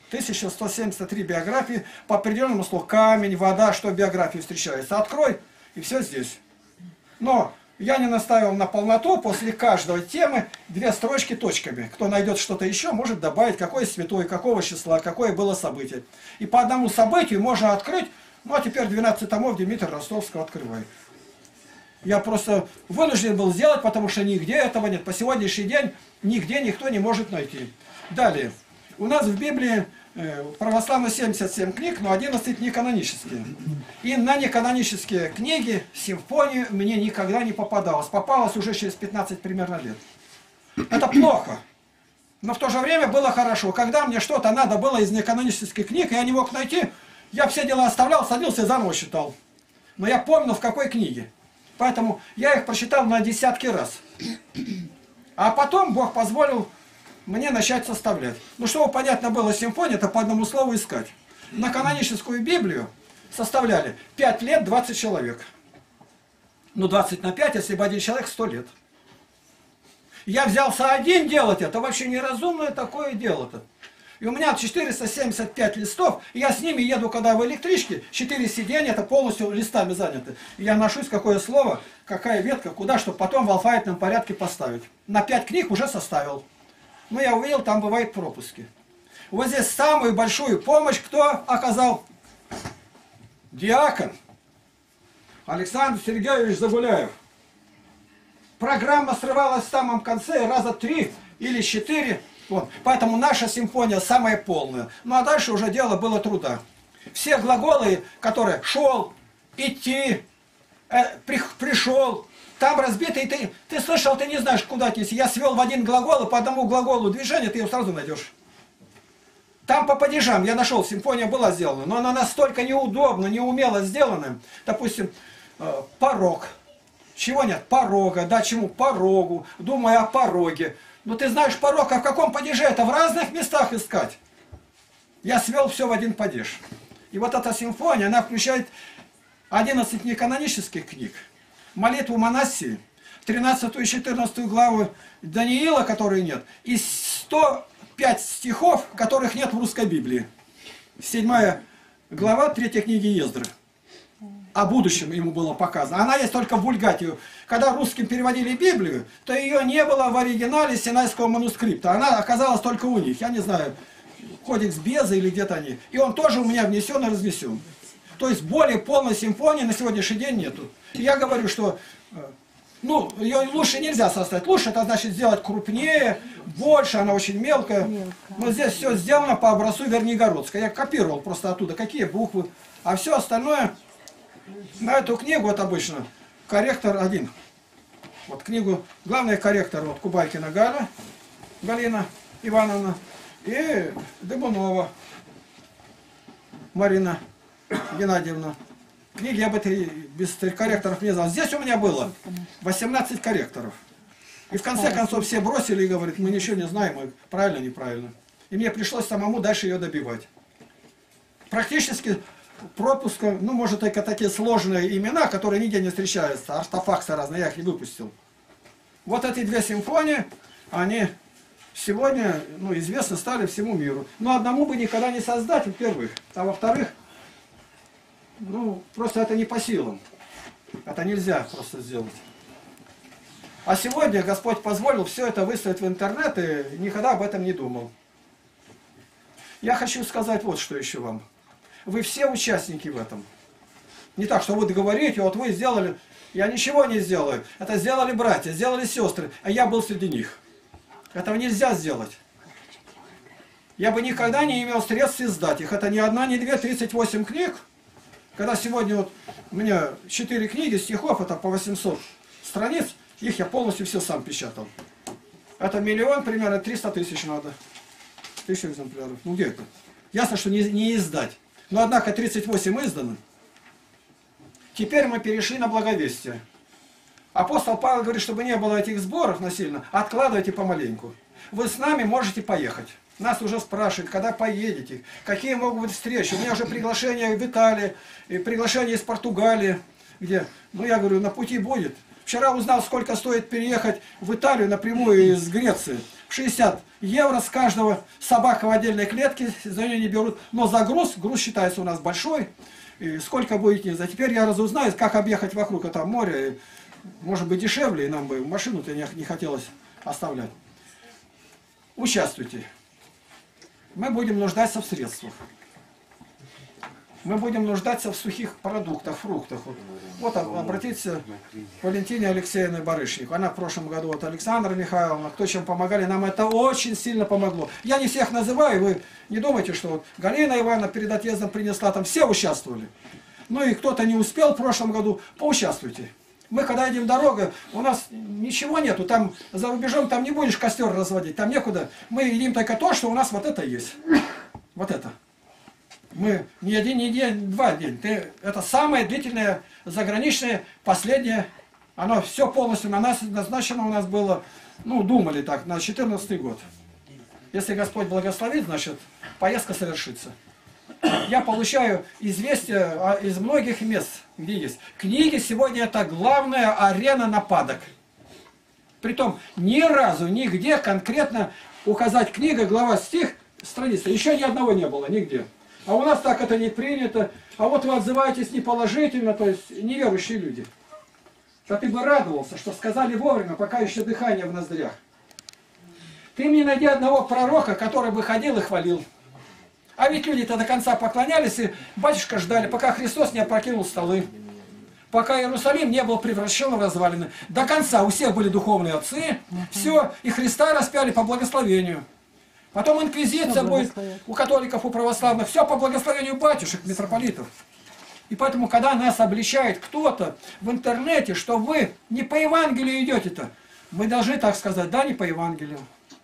1173 биографии по определенному слову. Камень, вода, что в биографии встречается. Открой, и все здесь. Но я не наставил на полноту, после каждой темы 2 строчки точками. Кто найдет что-то еще, может добавить, какой святой, какого числа, какое было событие. И по одному событию можно открыть, ну а теперь 12 томов Дмитрия Ростовского открывает. Я просто вынужден был сделать, потому что нигде этого нет. По сегодняшний день нигде никто не может найти. Далее. У нас в Библии православно 77 книг, но 11 неканонические. И на неканонические книги, симфонию мне никогда не попадалось. Попалось уже через 15 примерно лет. Это плохо. Но в то же время было хорошо. Когда мне что-то надо было из неканонических книг, я не мог найти, я все дела оставлял, садился и заново читал. Но я помнил, в какой книге. Поэтому я их прочитал на десятки раз. А потом Бог позволил мне начать составлять. Ну, чтобы понятно было, симфония, это по одному слову искать. На каноническую Библию составляли 5 лет 20 человек. Ну, 20 на 5, если бы один человек, 100 лет. Я взялся один делать это, вообще неразумное такое дело-то. И у меня 475 листов, и я с ними еду, когда в электричке, 4 сиденья, это полностью листами заняты. И я ношусь, какое слово, какая ветка, куда, чтобы потом в алфавитном порядке поставить. На 5 книг уже составил. Но я увидел, там бывают пропуски. Вот здесь самую большую помощь кто оказал? Диакон Александр Сергеевич Загуляев. Программа срывалась в самом конце раза 3 или 4. Вот. Поэтому наша симфония самая полная. Ну а дальше уже дело было труда. Все глаголы, которые шел, идти, пришел, там разбитый, ты слышал, ты не знаешь, куда отнести. Я свел в один глагол, и по одному глаголу движения ты его сразу найдешь. Там по падежам я нашел, симфония была сделана, но она настолько неудобно, неумело сделана. Допустим, порог. Чего нет? Порога. Да, чему? Порогу. Думаю о пороге. Ну ты знаешь порог, а в каком падеже? Это в разных местах искать. Я свел все в один падеж. И вот эта симфония, она включает 11 неканонических книг. Молитву Манассии, 13 и 14 главу Даниила, которой нет, и 105 стихов, которых нет в русской Библии. 7 глава 3 книги Ездры. О будущем ему было показано. Она есть только в Вульгате. Когда русским переводили Библию, то ее не было в оригинале Синайского манускрипта. Она оказалась только у них. Я не знаю, Кодекс Беза или где-то они. И он тоже у меня внесен и разнесен. То есть более полной симфонии на сегодняшний день нету. И я говорю, что ну, ее лучше нельзя составить. Лучше это значит сделать крупнее, больше, она очень мелкая. Но здесь все сделано по образцу Вернигородска. Я копировал просто оттуда, какие буквы. А все остальное на эту книгу вот обычно корректор один. Вот книгу, главный корректор вот Кубайкина Галина Ивановна и Дыбунова Марина Геннадьевна. Книги об этой без корректоров не знал. Здесь у меня было 18 корректоров. И в конце концов все бросили и говорят, мы ничего не знаем, мы правильно, неправильно. И мне пришлось самому дальше ее добивать. Практически пропуска, ну, может, только такие сложные имена, которые нигде не встречаются, артефакты разные, я их не выпустил. Вот эти две симфонии, они сегодня, ну, известны стали всему миру. Но одному бы никогда не создать, во-первых. А во-вторых, ну, просто это не по силам. Это нельзя просто сделать. А сегодня Господь позволил все это выставить в интернет и никогда об этом не думал. Я хочу сказать вот что еще вам. Вы все участники в этом. Не так, что вы говорите, вот вы сделали, я ничего не сделаю. Это сделали братья, сделали сестры, а я был среди них. Этого нельзя сделать. Я бы никогда не имел средств издать их. Это ни одна, ни две, 38 книг. Когда сегодня вот у меня 4 книги стихов, это по 800 страниц, их я полностью все сам печатал. Это миллион, примерно 300 тысяч надо. 1000 экземпляров. Ну где это? Ясно, что не издать. Но однако 38 изданы. Теперь мы перешли на благовестие. Апостол Павел говорит, чтобы не было этих сборов насильно, откладывайте помаленьку. Вы с нами можете поехать. Нас уже спрашивают, когда поедете, какие могут быть встречи. У меня уже приглашение в Италии, и приглашение из Португалии, где, ну я говорю, на пути будет. Вчера узнал, сколько стоит переехать в Италию напрямую из Греции. 60 евро с каждого, собака в отдельной клетке, за нее не берут. Но за груз считается у нас большой. И сколько будете за? Теперь я разузнаю, как объехать вокруг этого моря. Может быть дешевле, и нам бы машину-то не хотелось оставлять. Участвуйте. Мы будем нуждаться в средствах. Мы будем нуждаться в сухих продуктах, фруктах. Вот обратитесь к Валентине Алексеевне Барышник. Она в прошлом году, вот Александра Михайловна, кто чем помогали, нам это очень сильно помогло. Я не всех называю, вы не думайте, что вот Галина Ивановна перед отъездом принесла, там все участвовали. Ну и кто-то не успел в прошлом году, поучаствуйте. Мы когда идем дорогой, у нас ничего нету, там за рубежом там не будешь костер разводить, там некуда. Мы едим только то, что у нас вот это есть. Вот это. Мы не один, не день, 2 дня. Это самое длительное, заграничное, последнее. Оно все полностью на нас назначено у нас было, ну, думали так, на 2014 год. Если Господь благословит, значит, поездка совершится. Я получаю известия из многих мест, где есть. Книги сегодня это главная арена нападок. Притом ни разу, нигде конкретно указать книга, глава, стих, страница. Еще ни одного не было, нигде. А у нас так это не принято. А вот вы отзываетесь неположительно, то есть неверующие люди. Да ты бы радовался, что сказали вовремя, пока еще дыхание в ноздрях. Ты мне найди одного пророка, который бы ходил и хвалил. А ведь люди-то до конца поклонялись, и батюшка ждали, пока Христос не опрокинул столы. Пока Иерусалим не был превращен в развалины. До конца у всех были духовные отцы, все, и Христа распяли по благословению. Потом инквизиция будет у католиков, у православных, все по благословению батюшек, митрополитов. И поэтому, когда нас обличает кто-то в интернете, что вы не по Евангелию идете-то, мы должны так сказать, да, не по Евангелию.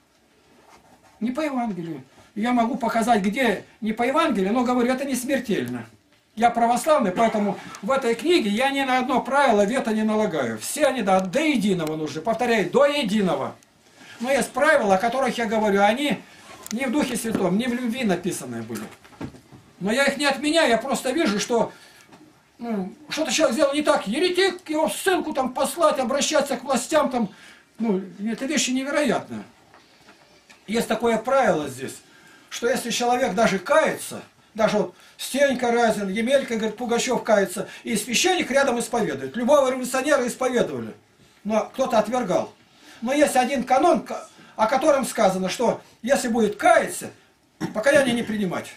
Не по Евангелию. Я могу показать, где не по Евангелию, но говорю, это не смертельно. Я православный, поэтому в этой книге я ни на одно правило вето не налагаю. Все они до единого нужны. Повторяю, до единого. Но есть правила, о которых я говорю, они не в Духе Святом, не в любви написанные были. Но я их не отменяю, я просто вижу, что что-то человек сделал не так. Еретик, его ссылку там послать, обращаться к властям, там, ну, это вещи невероятные. Есть такое правило здесь, что если человек даже кается, даже вот Стенька Разин, Емелька, говорит, Пугачев кается, и священник рядом исповедует. Любого революционера исповедовали, но кто-то отвергал. Но есть один канон, о котором сказано, что если будет каяться, покаяние не принимать.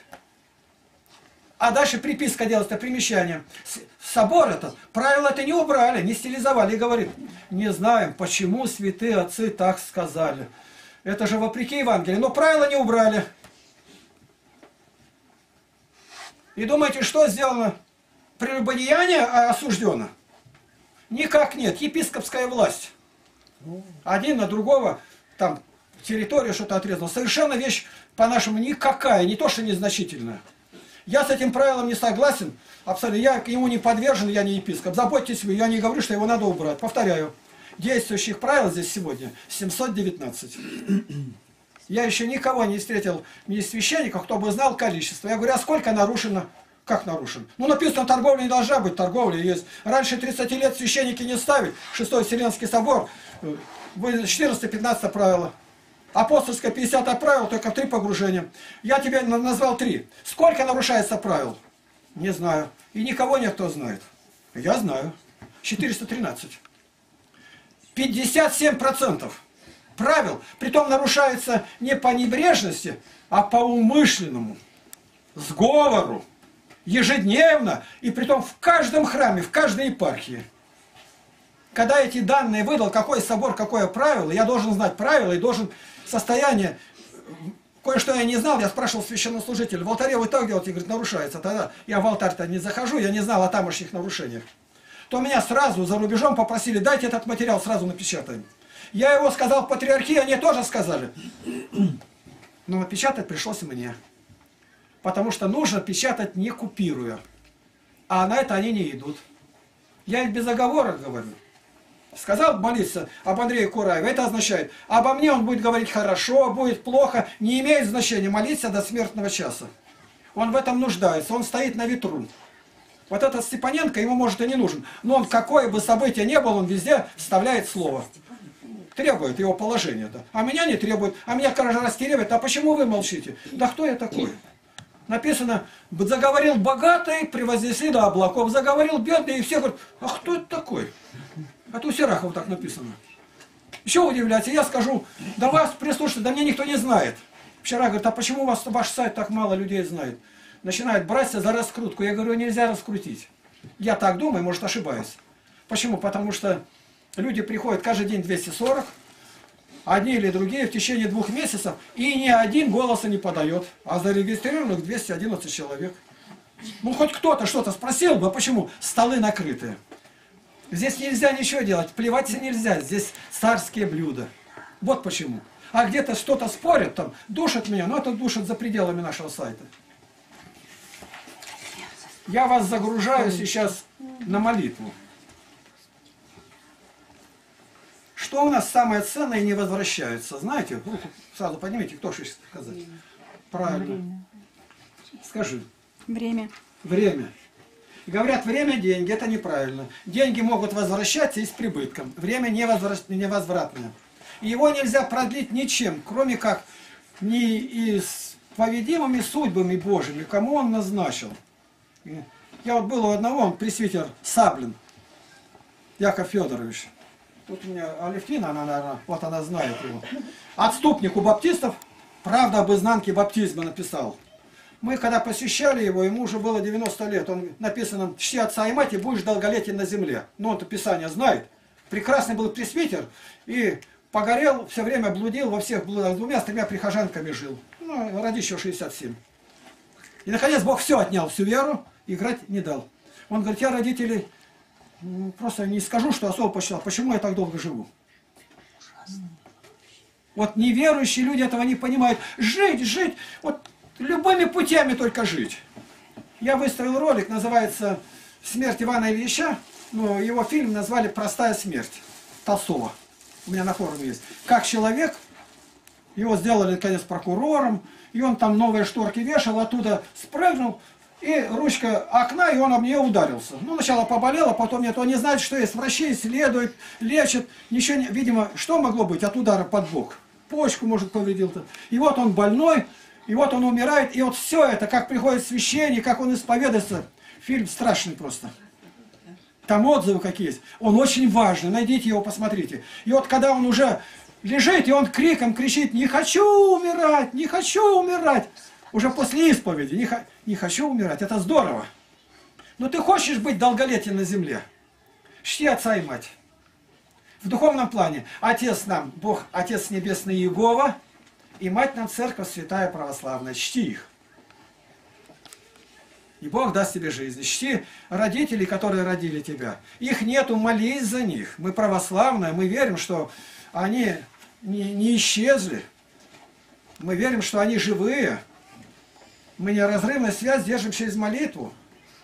А дальше приписка делается, примечание. Собор этот, правила это не убрали, не стилизовали. И говорит, не знаем, почему святые отцы так сказали. Это же вопреки Евангелию. Но правила не убрали. И думаете, что сделано? Прелюбодеяние осуждено? Никак нет. Епископская власть. Один на другого, там, территорию что-то отрезал. Совершенно вещь, по-нашему, никакая, не то что незначительная. Я с этим правилом не согласен. Абсолютно. Я к нему не подвержен, я не епископ. Заботьтесь вы, я не говорю, что его надо убрать. Повторяю. Действующих правил здесь сегодня 719. Я еще никого не встретил, ни священников, кто бы знал количество. Я говорю, а сколько нарушено? Как нарушено? Ну, написано, торговля не должна быть, торговля есть. Раньше 30 лет священники не ставят. 6-й Вселенский собор, 14-15 правило. Апостольское 50 правило, только 3 погружения. Я тебе назвал 3. Сколько нарушается правил? Не знаю. И никого никто знает. Я знаю. 413. 57% правил, притом нарушается не по небрежности, а по умышленному, сговору, ежедневно, и притом в каждом храме, в каждой епархии. Когда эти данные выдал, какой собор, какое правило, я должен знать правила и должен состояние. Кое-что я не знал, я спрашивал священнослужителя, в алтаре вы так делаете? Говорит, нарушается. Тогда я в алтарь-то не захожу, я не знал о тамошних нарушениях. То меня сразу за рубежом попросили, дайте этот материал, сразу напечатаем. Я его сказал в патриархии, они тоже сказали. Но напечатать пришлось мне. Потому что нужно печатать не купируя. А на это они не идут. Я их без оговорок говорю. Сказал молиться об Андрее Кураеве, это означает, обо мне он будет говорить хорошо, будет плохо, не имеет значения, молиться до смертного часа. Он в этом нуждается, он стоит на ветру. Вот этот Степаненко ему, может, и не нужен. Но он, какое бы событие ни было, он везде вставляет слово. Требует его положения. Да. А меня не требует. А меня каждый раз теребит. А почему вы молчите? Да кто я такой? Написано, заговорил богатый, превознесли до облаков. Заговорил бедный, и все говорят, а кто это такой? Это у Серахова так написано. Еще удивляется, я скажу, да вас прислушайте, да мне никто не знает. Вчера говорит, а почему у вас ваш сайт так мало людей знает? Начинают браться за раскрутку. Я говорю, нельзя раскрутить. Я так думаю, может, ошибаюсь. Почему? Потому что люди приходят каждый день 240, одни или другие, в течение 2 месяцев, и ни один голоса не подает. А зарегистрированных 211 человек. Ну, хоть кто-то что-то спросил бы, а почему? Столы накрытые. Здесь нельзя ничего делать, плевать нельзя, здесь царские блюда. Вот почему. А где-то что-то спорят, там, душат меня, но это душат за пределами нашего сайта. Я вас загружаю сейчас на молитву. Что у нас самое ценное не возвращается? Знаете, руку сразу поднимите, кто хочет сказать? Правильно. Время. Скажи. Время. Время. Говорят, время – деньги. Это неправильно. Деньги могут возвращаться и с прибытком. Время невозвратное. И его нельзя продлить ничем, кроме как неисповедимыми судьбами Божьими, кому он назначил. Я вот был у одного, он пресвитер Саблин, Яков Федорович. Тут у меня Алевтина, она, наверное, вот она знает его. Отступник у баптистов, правда об изнанке баптизма написал. Мы когда посещали его, ему уже было 90 лет. Он написано, чти отца и мать, и будешь долголетен на земле. Ну, он-то Писание знает. Прекрасный был пресвитер, и погорел, все время блудил, во всех блудах, с 2-3 прихожанками жил. Ну, родищу 67. И, наконец, Бог все отнял, всю веру, играть не дал. Он говорит, я родителей просто не скажу, что особо посчитал, почему я так долго живу. Вот неверующие люди этого не понимают. Жить, вот любыми путями только жить. Я выставил ролик, называется «Смерть Ивана Ильича». Ну, его фильм назвали «Простая смерть» Толстого. У меня на форуме есть. Как человек, его сделали, наконец, прокурором, и он там новые шторки вешал, оттуда спрыгнул, и ручка окна, и он об нее ударился. Ну, сначала поболело, потом нет. Он не знает, что есть. Врачи исследуют, лечат. Ничего не... Видимо, что могло быть от удара под бок? Почку, может, повредил-то. И вот он больной, и вот он умирает. И вот все это, как приходит священник, как он исповедуется. Фильм страшный просто. Там отзывы какие есть. Он очень важный. Найдите его, посмотрите. И вот когда он уже лежит, и он криком кричит: «Не хочу умирать! Не хочу умирать!» Уже после исповеди. Не хочу умирать. Это здорово. Но ты хочешь быть долголетен на земле? Чти отца и мать. В духовном плане. Отец нам, Бог, Отец Небесный Иегова, и мать нам Церковь Святая Православная. Чти их. И Бог даст тебе жизнь. Чти родителей, которые родили тебя. Их нету, молись за них. Мы православные, мы верим, что они не исчезли. Мы верим, что они живые. Мы неразрывную связь держим через молитву.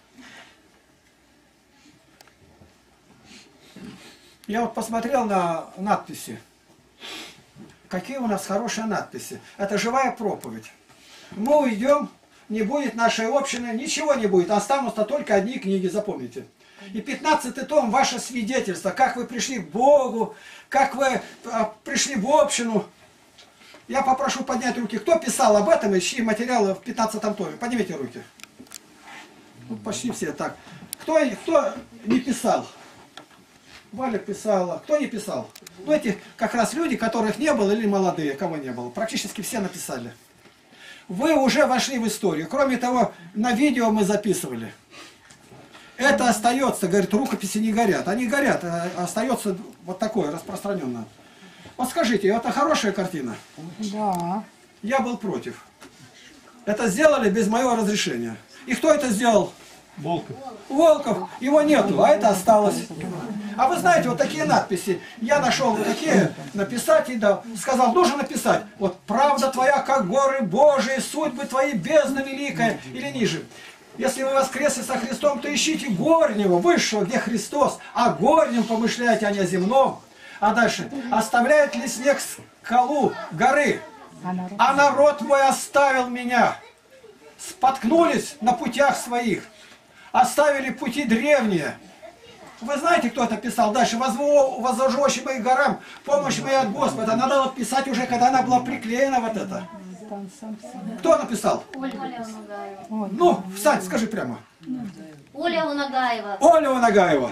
Я вот посмотрел на надписи. Какие у нас хорошие надписи. Это живая проповедь. Мы уйдем, не будет нашей общины, ничего не будет. Останутся только одни книги, запомните. И 15-й том, ваше свидетельство, как вы пришли к Богу, как вы пришли в общину. Я попрошу поднять руки. Кто писал об этом и чьи материалы в 15-м томе? Поднимите руки. Ну, почти все так. Кто не писал? Валя писала. Кто не писал? Ну, эти как раз люди, которых не было, или молодые, кого не было. Практически все написали. Вы уже вошли в историю. Кроме того, на видео мы записывали. Это остается, говорит, рукописи не горят. Они горят, остается вот такое, распространенное. Вот скажите, это хорошая картина? Да. Я был против. Это сделали без моего разрешения. И кто это сделал? Волков. Волков. Его нету, а это осталось. А вы знаете, вот такие надписи. Я нашел вот такие, написать и дал. Сказал, нужно написать. Вот правда твоя, как горы Божии, судьбы твои, бездна великая. Или ниже. Если вы воскресли со Христом, то ищите горнего, высшего, где Христос. А горнем помышляйте, а не о земном. А дальше. Оставляет ли снег скалу горы? А народ мой оставил меня. Споткнулись на путях своих. Оставили пути древние. Вы знаете, кто это писал? Дальше. Возложу моим горам помощь моя от Господа. Надо было писать уже, когда она была приклеена вот это. Кто написал? Оля Унагаева. Ну, встань, скажи прямо. Оля Унагаева. Оля Унагаева.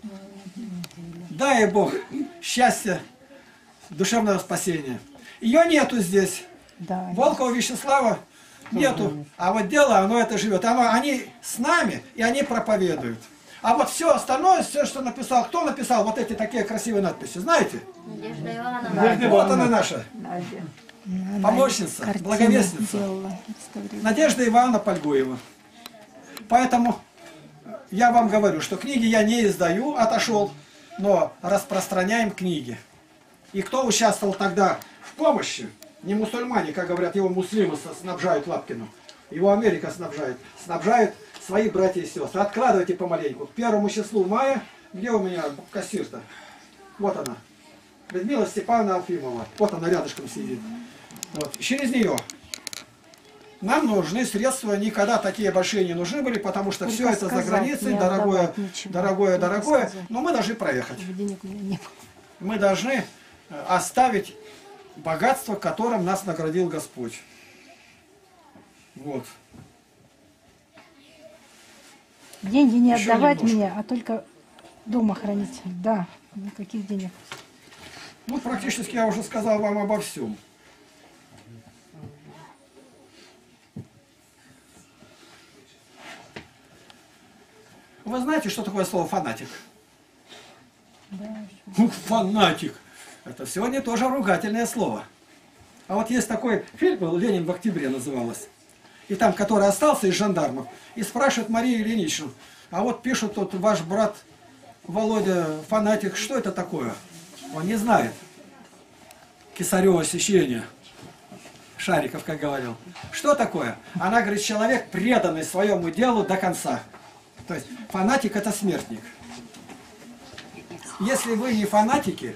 Дай Бог счастья, душевного спасения. Ее нету здесь. Да. Волкова Вячеслава нету. А вот дело, оно это живет. Они с нами, и они проповедуют. А вот все остальное, все, что написал, кто написал вот эти такие красивые надписи, знаете? Надежда Ивановна. Вот она наша. Помощница, благовестница. Надежда Ивановна Польгуева. Поэтому я вам говорю, что книги я не издаю, отошел, но распространяем книги. И кто участвовал тогда в помощи? Не мусульмане, как говорят, его муслимы снабжают Лапкину. Его Америка снабжает. Снабжают свои братья и сестры. Откладывайте помаленьку. К 1 числу мая, где у меня кассир-то? Вот она. Людмила Степановна Алфимова. Вот она рядышком сидит. Вот. Через нее. Нам нужны средства, никогда такие большие не нужны были, потому что все это за границей, дорогое. Но мы должны проехать. Мы должны оставить богатство, которым нас наградил Господь. Вот. Деньги не Еще отдавать немножко. мне, а только дома хранить. Да, никаких денег. Ну, практически я уже сказал вам обо всем. Вы знаете, что такое слово фанатик? Да. Фанатик. Это сегодня тоже ругательное слово. А вот есть такой фильм был, «Ленин в октябре» называлось. И там, который остался из жандармов, и спрашивает Марию Ильиничну, а вот пишут тут ваш брат Володя фанатик, что это такое? Он не знает. Кесарево сечение. Шариков, как говорил. Что такое? Она говорит, человек, преданный своему делу до конца. То есть фанатик — это смертник. Если вы не фанатики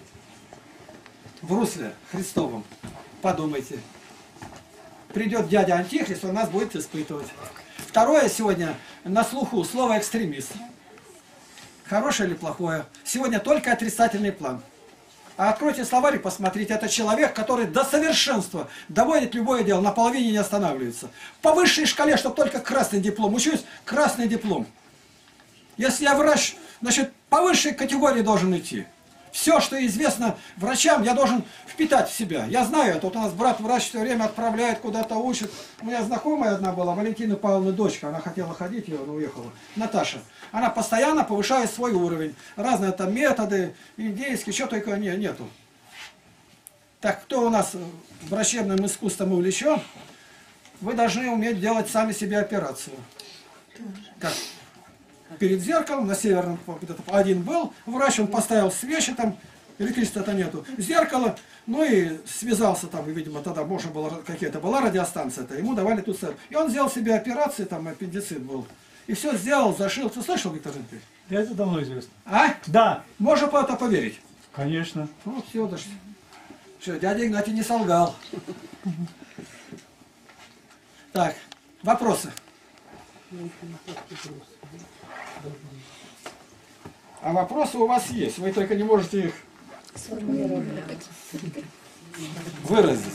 в русле Христовом, подумайте. Придет дядя Антихрист, он нас будет испытывать. Второе сегодня на слуху слово экстремист. Хорошее или плохое? Сегодня только отрицательный план. А откройте словарь и посмотрите. Это человек, который до совершенства доводит любое дело, на половине не останавливается. По высшей шкале, чтобы только красный диплом. Учусь, красный диплом. Если я врач, значит, по высшей категории должен идти. Все, что известно врачам, я должен впитать в себя. Я знаю это. Вот у нас брат врач все время отправляет, куда-то учит. У меня знакомая одна была, Валентина Павловна, дочка. Она хотела ходить, она уехала. Наташа. Она постоянно повышает свой уровень. Разные там методы, индейские, что только нету. Так, кто у нас врачебным искусством увлечен, вы должны уметь делать сами себе операцию. Как? Перед зеркалом на Северном один был врач, он поставил свечи там, Электричества-то нету. Зеркало, ну и связался там, видимо, тогда можно было, какая-то была радиостанция-то, ему давали тут сайт. И он сделал себе операции, там аппендицит был. И все сделал, зашил. Ты слышал, Виктор Ильич? Да, это давно известно. А? Да. Можно по это поверить? Конечно. Ну, все, даже. Что, дядя Игнатий не солгал. Так, вопросы? А вопросы у вас есть, вы только не можете их выразить.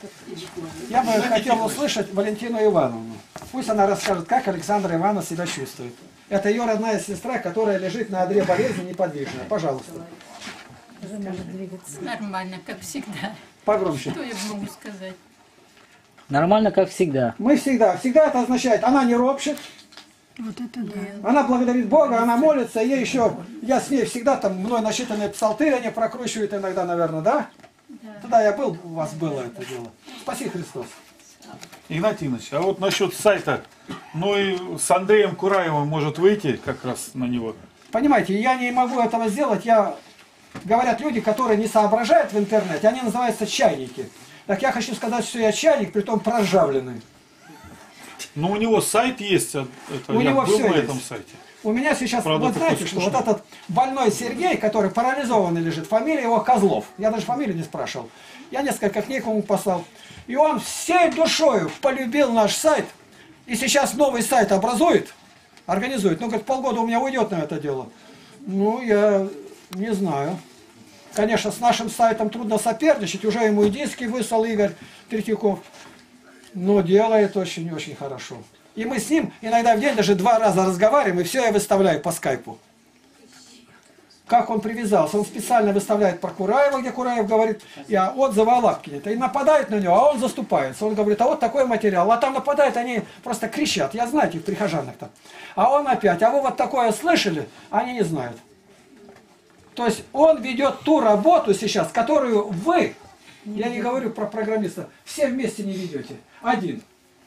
Я бы хотел услышать Валентину Ивановну. Пусть она расскажет, как Александра Ивановна себя чувствует. Это ее родная сестра, которая лежит на одре болезни неподвижная. Пожалуйста. Уже может двигаться. Нормально, как всегда. Погромче. Что я могу сказать? Нормально, как всегда. Мы всегда. Всегда это означает, она не ропщет. Вот это да. Она благодарит Бога, она молится, ей еще, я с ней всегда там, мной насчитанные псалтырь, они прокручивают иногда, наверное, да? Да. Тогда я был, у вас было это дело. Спаси Христос. Игнатий Иванович, а вот насчет сайта, ну и с Андреем Кураевым может выйти как раз на него? Понимаете, я не могу этого сделать, говорят люди, которые не соображают в интернете, они называются чайники. Так я хочу сказать, что я чайник, притом проржавленный. Ну у него сайт есть, это у я него был все на есть. этом сайте. У меня сейчас, правда, вот знаете, что вот этот больной Сергей, который парализованный лежит, фамилия его Козлов. Я даже фамилию не спрашивал. Я несколько книг ему послал. И он всей душою полюбил наш сайт. И сейчас новый сайт организует. Ну, говорит, полгода у меня уйдет на это дело. Ну, я не знаю. Конечно, с нашим сайтом трудно соперничать. Уже ему и диски выслал Игорь Третьяков. Но делает очень-очень хорошо. И мы с ним иногда в день даже 2 раза разговариваем, и все я выставляю по скайпу. Как он привязался. Он специально выставляет про Кураева, где Кураев говорит, и отзывы о Лапкине. И нападает на него, а он заступается. Он говорит, а вот такой материал. А там нападают, они просто кричат. Я знаю этих прихожанок-то. А он опять, а вы вот такое слышали? Они не знают. То есть он ведет ту работу сейчас, которую вы, я не говорю про программиста, все вместе не ведете. Один,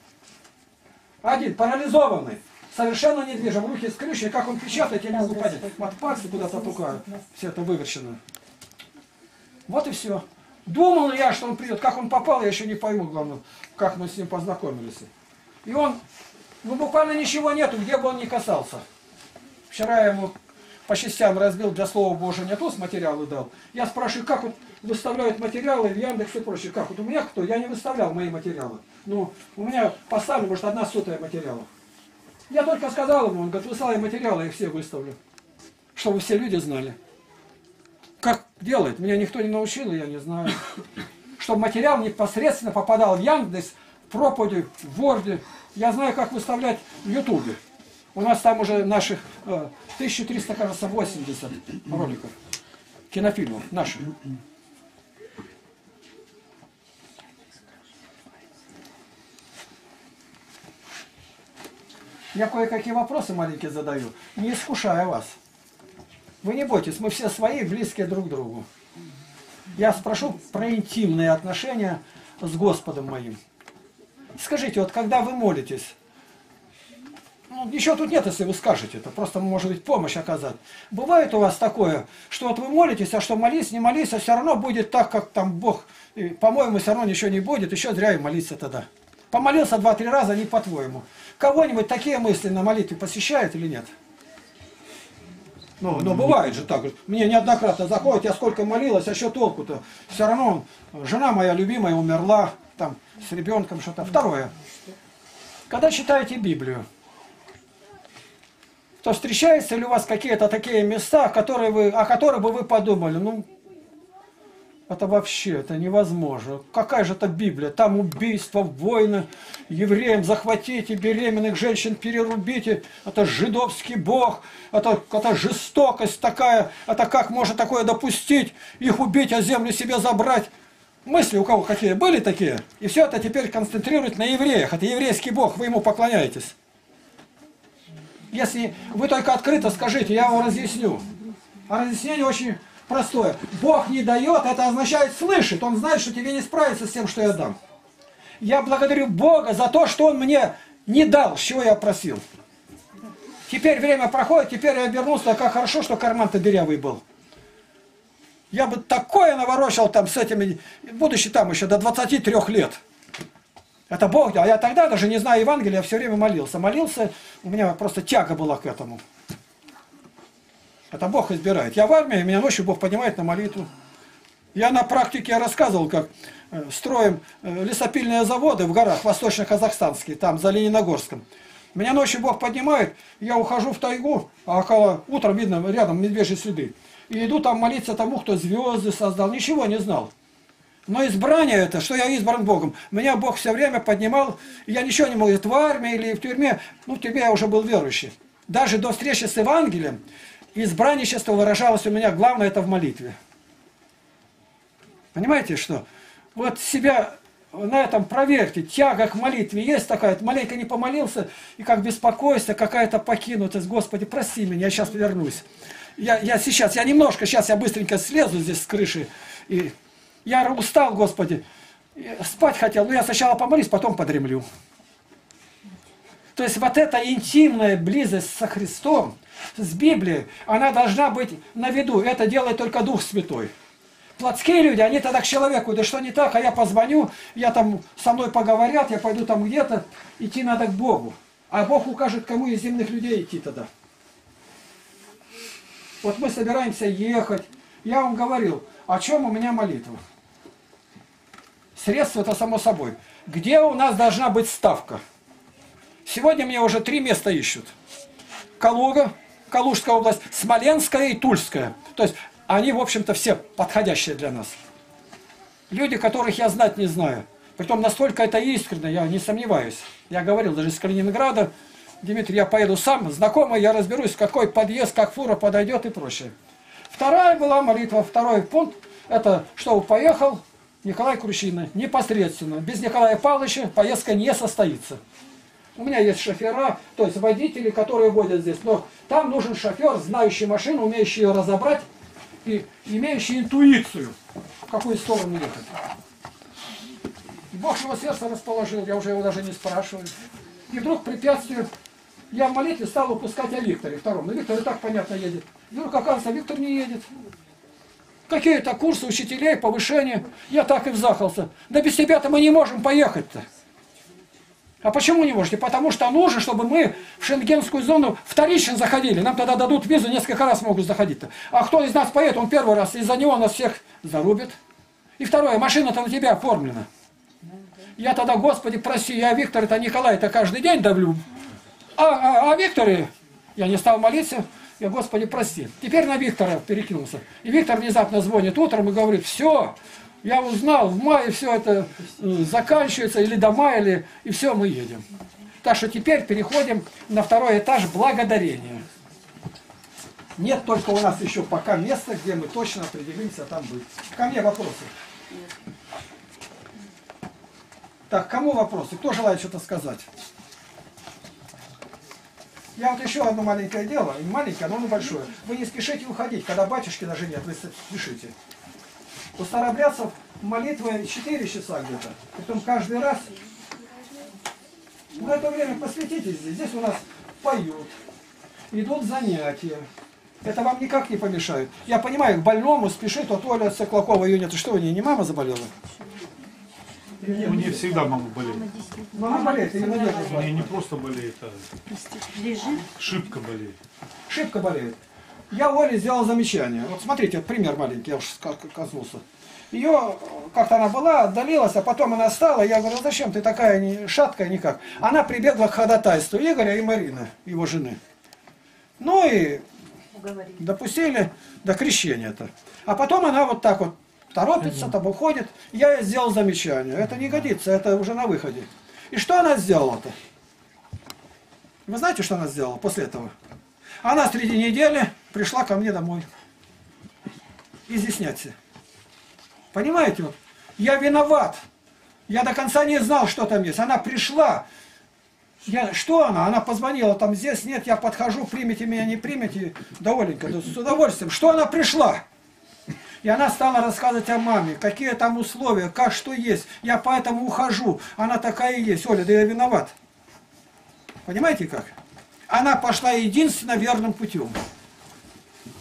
парализованный, совершенно недвижим, руки скрючены, как он печатает, я не могу понять. Вот пальцы куда-то тукают, все это выверчено. Вот и все. Думал я, что он придет, как он попал, я еще не пойму, главное, как мы с ним познакомились. И он, буквально ничего нету, где бы он ни касался. Вчера я ему по частям разбил, для слова Божия не туз материалы дал. Я спрашиваю, как вот выставляют материалы в Яндекс и прочее. Как вот у меня кто? Я не выставлял мои материалы. Ну, у меня поставлю, может, 1/100 материалов. Я только сказал ему, он говорит, высылай материалы, я их все выставлю. Чтобы все люди знали. Как делать? Меня никто не научил, и я не знаю. Чтобы материал непосредственно попадал в Яндекс, в проповеди, в Ворде. Я знаю, как выставлять в Ютубе. У нас там уже наших 1300, кажется, 80 роликов, кинофильмов наших. Я кое-какие вопросы маленькие задаю, не искушая вас. Вы не бойтесь, мы все свои, близкие друг к другу. Я спрошу про интимные отношения с Господом моим. Скажите, вот когда вы молитесь, ну, ничего тут нет, если вы скажете, это просто может быть помощь оказать. Бывает у вас такое, что вот вы молитесь, а что молись, не молись, а все равно будет так, как там Бог, по-моему, все равно ничего не будет, еще зря и молиться тогда. Помолился 2-3 раза, не по-твоему. Кого-нибудь такие мысли на молитве посещает или нет? Ну, бывает же так. Мне неоднократно заходит, я сколько молилась, а что толку-то? Все равно жена моя любимая умерла, там, с ребенком что-то. Второе. Когда читаете Библию, то встречаются ли у вас какие-то такие места, о которых бы вы подумали, ну, это вообще, это невозможно. Какая же это Библия? Там убийства, войны, евреям захватите, беременных женщин перерубите. Это жидовский бог, это жестокость такая. Это как можно такое допустить? Их убить, а землю себе забрать. Мысли у кого какие были такие? И все это теперь концентрирует на евреях. Это еврейский бог, вы ему поклоняетесь. Если вы только открыто скажите, я вам разъясню. А разъяснение очень простое. Бог не дает, это означает слышит. Он знает, что тебе не справиться с тем, что я дам. Я благодарю Бога за то, что Он мне не дал, с чего я просил. Теперь время проходит, теперь я обернулся, как хорошо, что карман-то дырявый был. Я бы такое наворочил там с этими, будучи там еще до 23 лет. Это Бог делал. Я тогда даже не знаю Евангелия, я все время молился. Молился, у меня просто тяга была к этому. Это Бог избирает. Я в армии, меня ночью Бог поднимает на молитву. Я на практике рассказывал, как строим лесопильные заводы в горах, восточно-казахстанские, там за Лениногорском. Меня ночью Бог поднимает, я ухожу в тайгу, а около утром видно рядом медвежьи следы. И иду там молиться тому, кто звезды создал. Ничего не знал. Но избрание это, что я избран Богом. Меня Бог все время поднимал. И я ничего не мог, в армии или в тюрьме. Ну, в тюрьме я уже был верующий. Даже до встречи с Евангелием избранничество выражалось у меня, главное, это в молитве. Понимаете, что? Вот себя на этом проверьте. Тяга к молитве есть такая. Маленько не помолился, и как беспокойство, какая-то покинутость. Господи, прости меня, я сейчас вернусь. Я немножко, сейчас я быстренько слезу здесь с крыши. И я устал, Господи. Спать хотел, но я сначала помолюсь, потом подремлю. То есть вот эта интимная близость со Христом, с Библией, она должна быть на виду. Это делает только Дух Святой. Плотские люди, они тогда к человеку, да что не так, а я позвоню, я там со мной поговорят, я пойду там где-то, идти надо к Богу. А Бог укажет, кому из земных людей идти тогда. Вот мы собираемся ехать. Я вам говорил, о чем у меня молитва. Средства это само собой. Где у нас должна быть ставка? Сегодня мне уже 3 места ищут. Калуга, Калужская область, Смоленская и Тульская. То есть они, в общем-то, все подходящие для нас. Люди, которых я знать не знаю. Притом настолько это искренне, я не сомневаюсь. Я говорил, даже из Калининграда, Дмитрий, я поеду сам, знакомый, я разберусь, в какой подъезд, как фура подойдет и прочее. Вторая была молитва, второй пункт, это чтобы поехал Николай Кручинин непосредственно. Без Николая Павловича поездка не состоится. У меня есть шофера, то есть водители, которые водят здесь, но там нужен шофер, знающий машину, умеющий ее разобрать и имеющий интуицию, в какую сторону ехать. Бог его сердце расположил, я уже его даже не спрашиваю. И вдруг препятствие, я в молитве стал упускать о Викторе втором. Но Виктор и так понятно едет. И вдруг оказывается, Виктор не едет. Какие-то курсы учителей, повышения. Я так и взахался. Да без тебя-то мы не можем поехать-то. А почему не можете? Потому что нужно, чтобы мы в шенгенскую зону вторично заходили. Нам тогда дадут визу, несколько раз могут заходить-то. А кто из нас поедет, он первый раз. Из-за него нас всех зарубит. И второе, машина-то на тебя оформлена. Я тогда, Господи, прости, я Виктора-то Николая-то каждый день давлю. А Викторе я не стал молиться. Я, Господи, прости. Теперь на Виктора перекинулся. И Виктор внезапно звонит утром и говорит, все, я узнал, в мае все это заканчивается, или до мая, и все, мы едем. Так что теперь переходим на второй этаж благодарения. Нет только у нас еще пока места, где мы точно определимся там быть. Ко мне вопросы. Так, кому вопросы? Кто желает что-то сказать? Я вот еще одно маленькое дело, не маленькое, но небольшое. Вы не спешите уходить, когда батюшки даже нет, вы спешите. У старообрядцев молитвы 4 часа где-то. Притом каждый раз. В это время посвятите здесь. Здесь у нас поют, идут занятия. Это вам никак не помешает. Я понимаю, к больному спешит, вот Оля Соклакова, ее нет. Что, у нее не мама заболела? У нее всегда мама болеет. Мама болеет, или Надежда У нее не просто болеет, а шибко болеет. Шибко болеет. Я Оле сделал замечание. Вот смотрите, вот пример маленький, я уж коснулся. Ее, как-то она была, отдалилась, а потом она стала, я говорю, зачем ты такая не шаткая никак? Она прибегла к ходатайству Игоря и Марины, его жены. Ну и допустили до крещения-то. А потом она вот так вот торопится, там уходит. Я ей сделал замечание. Это не годится, это уже на выходе. И что она сделала-то? Вы знаете, что она сделала после этого? Она среди недели пришла ко мне домой. Изъясняться. Понимаете? Вот, я виноват. Я до конца не знал, что там есть. Она пришла. Что она? Она позвонила, там здесь нет, я подхожу, примите меня, не примите. Да, Оленька, да, с удовольствием. Что она пришла? И она стала рассказывать о маме, какие там условия, как что есть. Я поэтому ухожу. Она такая и есть. Оля, да я виноват. Понимаете как? Она пошла единственно верным путем.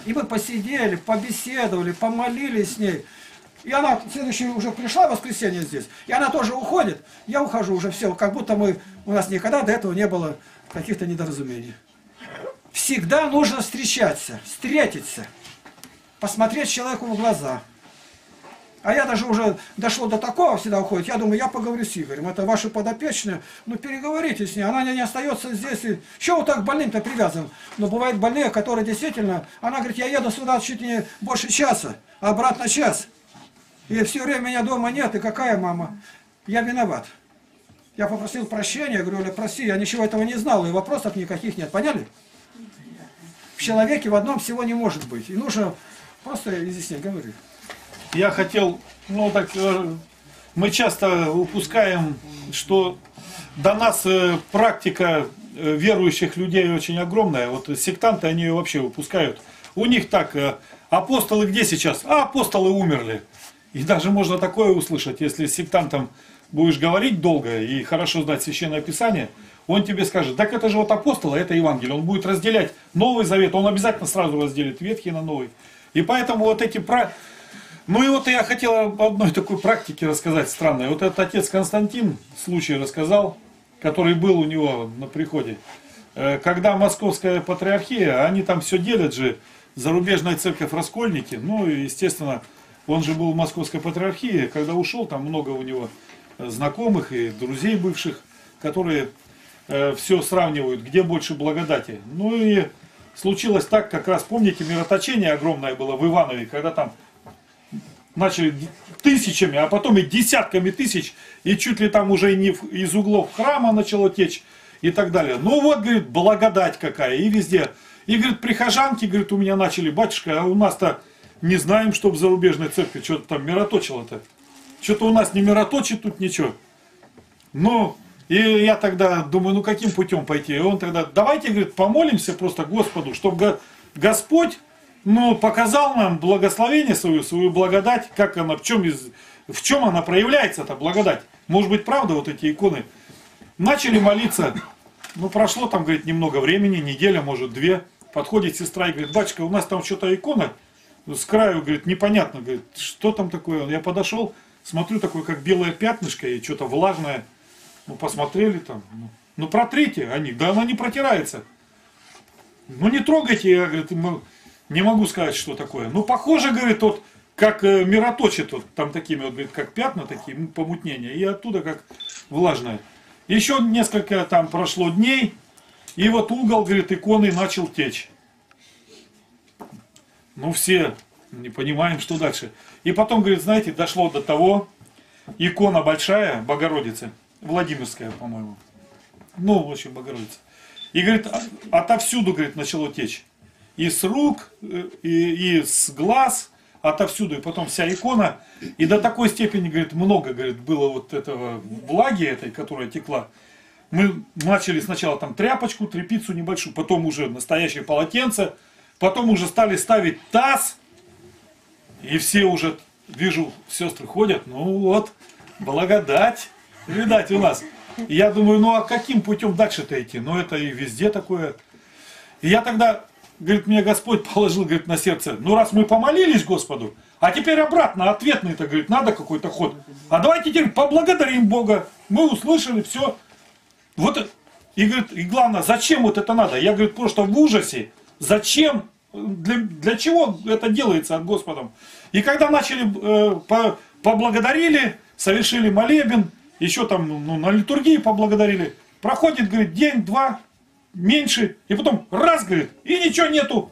И мы посидели, побеседовали, помолились с ней. И она следующая уже пришла в воскресенье здесь. И она тоже уходит. Я ухожу уже все. Как будто у нас никогда до этого не было каких-то недоразумений. Всегда нужно встречаться, встретиться. Посмотреть человеку в глаза. А я даже уже дошло до такого, всегда уходит. Я думаю, я поговорю с Игорем. Это ваши подопечные. Ну, переговорите с ней. Она не остается здесь. И... Чего вы так больным-то привязан? Но бывают больные, которые действительно... Она говорит, я еду сюда чуть не больше часа, а обратно час. И все время меня дома нет. И какая мама? Я виноват. Я попросил прощения. Я говорю, Оля, прости, я ничего этого не знал. И вопросов никаких нет. Поняли? В человеке в одном всего не может быть. И нужно просто изъяснить. Говори. Я хотел, ну так, мы часто упускаем, что до нас практика верующих людей очень огромная. Вот сектанты, они ее вообще упускают. У них так, апостолы где сейчас? А апостолы умерли. И даже можно такое услышать, если с сектантом будешь говорить долго и хорошо знать Священное Писание, он тебе скажет, так это же вот апостолы, это Евангелие. Он будет разделять Новый Завет, он обязательно сразу разделит Ветхий на Новый. И поэтому вот эти... Ну и вот я хотел об одной такой практике рассказать странной. Вот этот отец Константин случай рассказал, который был у него на приходе. Когда Московская Патриархия, они там все делят же, зарубежная церковь Раскольники. Ну и естественно, он же был в Московской Патриархии. Когда ушел, там много у него знакомых и друзей бывших, которые все сравнивают, где больше благодати. Ну и случилось так, как раз, помните, мироточение огромное было в Иванове, когда там начали тысячами, а потом и десятками тысяч, и чуть ли там уже не из углов храма начало течь и так далее. Ну вот, говорит, благодать какая, и везде. И, говорит, прихожанки, говорит, у меня начали, батюшка, а у нас-то не знаем, что в зарубежной церкви что-то там мироточило-то. Что-то у нас не мироточит тут ничего. Ну, и я тогда думаю, ну каким путем пойти? И он тогда, давайте, говорит, помолимся просто Господу, чтобы Господь, ну, показал нам благословение свою благодать, как она, в чем она проявляется, эта благодать. Может быть, правда, вот эти иконы. Начали молиться, ну, прошло там, говорит, немного времени, неделя, может, две. Подходит сестра и говорит, батюшка, у нас там что-то икона с краю, говорит, непонятно, говорит, что там такое? Я подошел, смотрю, такое, как белое пятнышко и что-то влажное. Ну, посмотрели там, ну, протрите, они, да она не протирается. Ну, не трогайте, я, говорит, не могу сказать, что такое. Ну, похоже, говорит, вот, как мироточит, вот, там такими, вот, говорит, как пятна такие, помутнения, и оттуда как влажное. Еще несколько там прошло дней, и вот угол, говорит, иконы начал течь. Ну, все не понимаем, что дальше. И потом, говорит, знаете, дошло до того, икона большая, Богородицы, Владимирская, по-моему. Ну, в общем, Богородица. И, говорит, отовсюду, говорит, начало течь. И с рук, и с глаз, отовсюду. И потом вся икона. И до такой степени, говорит, много, говорит, было вот этого влаги этой, которая текла. Мы начали сначала там тряпочку, тряпицу небольшую, потом уже настоящее полотенце. Потом уже стали ставить таз. И все уже, вижу, сестры ходят. Ну вот, благодать, видать, у нас. И я думаю, ну а каким путем дальше-то идти? Ну это и везде такое. И я тогда, говорит, мне Господь положил, говорит, на сердце, ну раз мы помолились Господу, а теперь обратно, ответный-то, говорит, надо какой-то ход. А давайте теперь поблагодарим Бога. Мы услышали, все. Вот, и, говорит, и главное, зачем вот это надо? Я, говорит, просто в ужасе. Зачем? Для чего это делается от Господом? И когда начали, поблагодарили, совершили молебен, еще там ну, на литургии поблагодарили. Проходит, говорит, день, два, меньше, и потом раз, говорит, и ничего нету.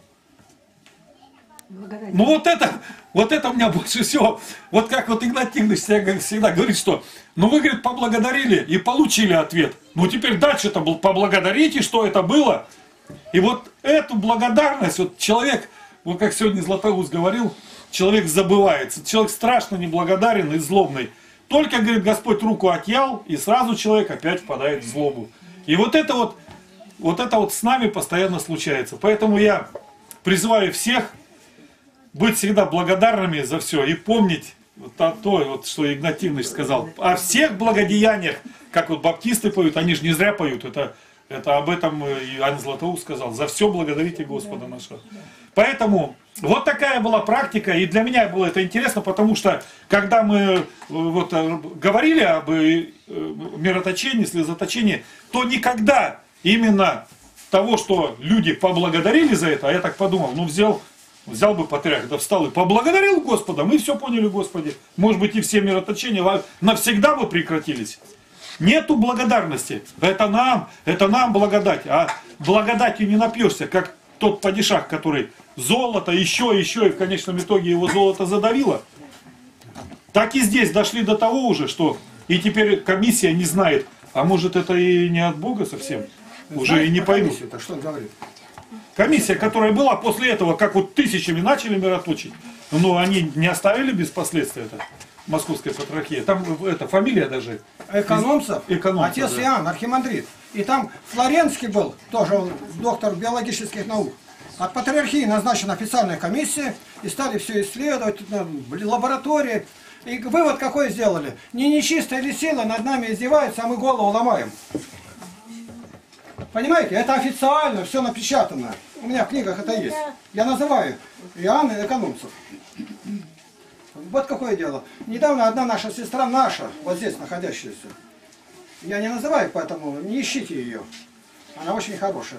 Ну вот это у меня больше всего, вот как вот Игнат Тихонович всегда говорит, что, ну вы, говорит, поблагодарили и получили ответ. Ну теперь дальше-то поблагодарите, что это было. И вот эту благодарность, вот человек, вот как сегодня Златоуст говорил, человек забывается, человек страшно неблагодарен и злобный. Только, говорит, Господь руку отъял, и сразу человек опять впадает в злобу. И вот это вот с нами постоянно случается. Поэтому я призываю всех быть всегда благодарными за все и помнить то, вот, что Игнат Тихонович сказал. О всех благодеяниях, как вот баптисты поют, они же не зря поют, это об этом Иоанн Златоуст сказал. За все благодарите Господа нашего. Поэтому Вот такая была практика, и для меня было это интересно, потому что, когда мы вот говорили об мироточении, слезоточении, то никогда именно того, что люди поблагодарили за это, а я так подумал, ну взял бы патриарх, да встал и поблагодарил Господа, мы все поняли, Господи, может быть и все мироточения навсегда бы прекратились. Нету благодарности, это нам благодать, а благодатью не напьешься, как тот падишах, который золото, еще, и в конечном итоге его золото задавило. Так и здесь дошли до того уже, что и теперь комиссия не знает, а может это и не от Бога совсем, уже и не поймут. Что он говорит? Комиссия, которая была после этого, как вот тысячами начали мироточить, но они не оставили без последствий это. Московская патриархия. Там это фамилия даже. Экономцев, отец да. Иоанн, архимандрит. И там Флоренский был, тоже он, доктор биологических наук. От патриархии назначена официальная комиссия, и стали все исследовать, лаборатории. И вывод какой сделали? Не нечистая ли сила над нами издевается, а мы голову ломаем. Понимаете, это официально, все напечатано. У меня в книгах это есть. Я называю Иоанн Экономцев. Вот какое дело. Недавно одна наша сестра, вот здесь находящаяся, я не называю, поэтому не ищите ее. Она очень хорошая.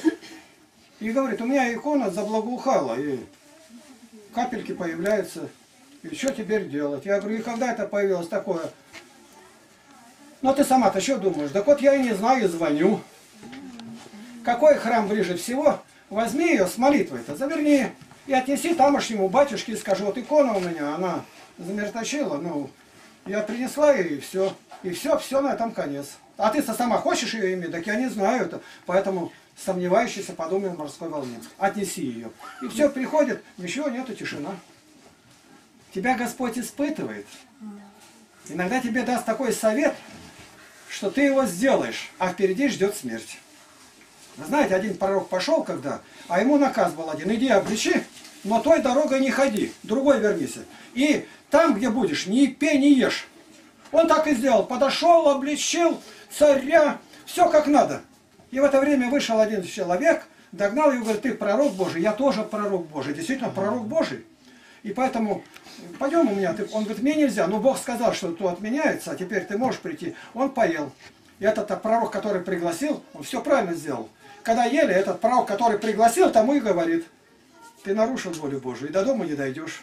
И говорит, у меня икона заблагоухала, и капельки появляются. И что теперь делать? Я говорю, и когда это появилось такое? Ну ты сама-то что думаешь? Так вот я и не знаю, и звоню. Какой храм ближе всего? Возьми ее с молитвой-то, заверни. И отнеси тамошнему батюшке и скажи, вот икона у меня, она замерточила, ну, я принесла ее и все. И все на этом конец. А ты-то сама хочешь ее иметь? Так я не знаю это. Поэтому сомневающийся подумай на морской волне. Отнеси ее. И все, приходит, ничего нету, тишина. Тебя Господь испытывает. Иногда тебе даст такой совет, что ты его сделаешь, а впереди ждет смерть. Вы знаете, один пророк пошел когда, а ему наказ был один, иди обличи, но той дорогой не ходи, другой вернись. И там, где будешь, не пей, не ешь. Он так и сделал, подошел, обличил царя, все как надо. И в это время вышел один человек, догнал его и говорит, ты пророк Божий, я тоже пророк Божий, действительно пророк Божий. И поэтому, пойдем у меня, он говорит, мне нельзя, но Бог сказал, что то отменяется, а теперь ты можешь прийти. Он поел. И этот пророк, который пригласил, он все правильно сделал. Когда ели, этот пророк, который пригласил, тому и говорит, ты нарушил волю Божию, и до дома не дойдешь.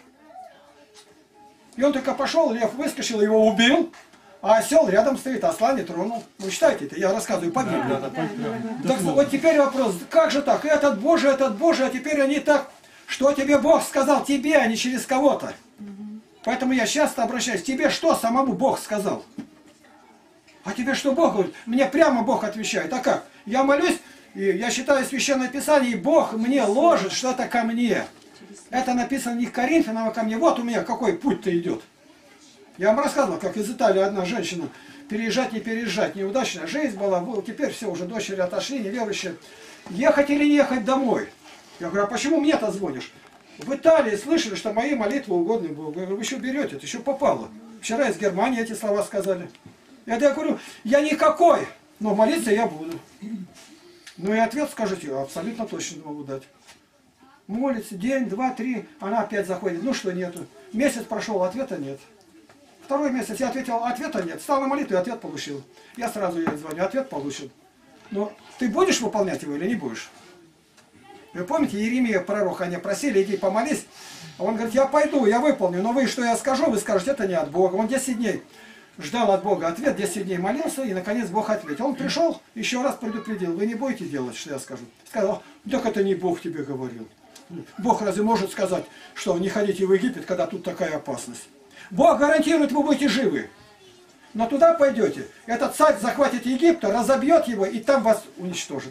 И он только пошел, лев выскочил, его убил, а осел рядом стоит, осла не тронул. Вы читайте это, я рассказываю по Библии. Так вот теперь вопрос, как же так? Этот Божий, а теперь они так, что тебе Бог сказал, тебе, а не через кого-то. Поэтому я часто обращаюсь, тебе что самому Бог сказал? А тебе что Бог говорит? Мне прямо Бог отвечает. А как? Я молюсь, и я читаю Священное Писание, и Бог мне ложит что-то ко мне. Это написано не к Коринфянам, а ко мне. Вот у меня какой путь-то идет. Я вам рассказывал, как из Италии одна женщина, переезжать, не переезжать, неудачная жизнь была, теперь все, уже дочери отошли, неверующие. Ехать или не ехать домой? Я говорю, а почему мне-то звонишь? В Италии слышали, что мои молитвы угодны Богу. Я говорю, вы еще берете, это еще попало. Вчера из Германии эти слова сказали. Я говорю, я никакой, но молиться я буду. Ну и ответ скажите, я абсолютно точно могу дать. Молится день, два, три, она опять заходит. Ну что нету? Месяц прошел, ответа нет. Второй месяц я ответил, ответа нет. Стал на молитву и ответ получил. Я сразу ей звоню, ответ получил. Но ты будешь выполнять его или не будешь? Вы помните, Иеремия, пророк, они просили, иди помолись. А он говорит, я пойду, я выполню, но вы, что я скажу, вы скажете, это не от Бога. Он 10 дней ждал от Бога ответ, 10 дней молился, и наконец Бог ответил. Он пришел, еще раз предупредил, вы не будете делать, что я скажу. Сказал, так это не Бог тебе говорил. Бог разве может сказать, что не ходите в Египет, когда тут такая опасность? Бог гарантирует, вы будете живы. Но туда пойдете, этот царь захватит Египет, разобьет его, и там вас уничтожит.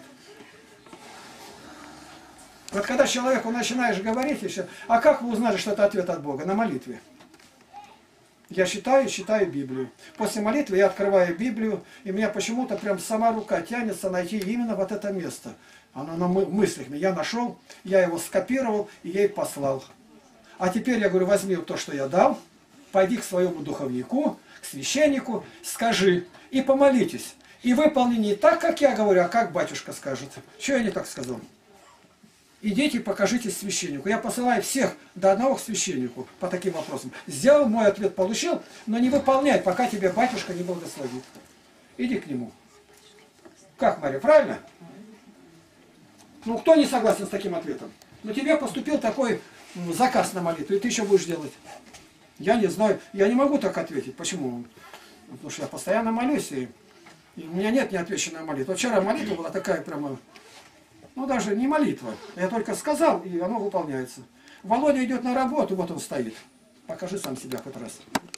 Вот когда человеку начинаешь говорить еще, а как вы узнали, что это ответ от Бога? На молитве. Я читаю Библию. После молитвы я открываю Библию, и меня почему-то прям сама рука тянется найти именно вот это место. Оно на мыслях я нашел, я его скопировал и ей послал. А теперь я говорю, возьми вот то, что я дал, пойди к своему духовнику, к священнику, скажи и помолитесь. И выполни не так, как я говорю, а как батюшка скажет. Что я не так сказал? Идите, покажитесь священнику. Я посылаю всех до одного к священнику по таким вопросам. Сделал, мой ответ получил, но не выполняй, пока тебе батюшка не благословит. Иди к нему. Как, Мария, правильно? Ну, кто не согласен с таким ответом? Но тебе поступил такой заказ на молитву, и ты еще будешь делать. Я не знаю, я не могу так ответить. Почему? Потому что я постоянно молюсь, и у меня нет неотвеченной молитвы. Вчера молитва была такая прямо... Ну, даже не молитва. Я только сказал, и оно выполняется. Володя идет на работу, вот он стоит. Покажи сам себя хоть раз.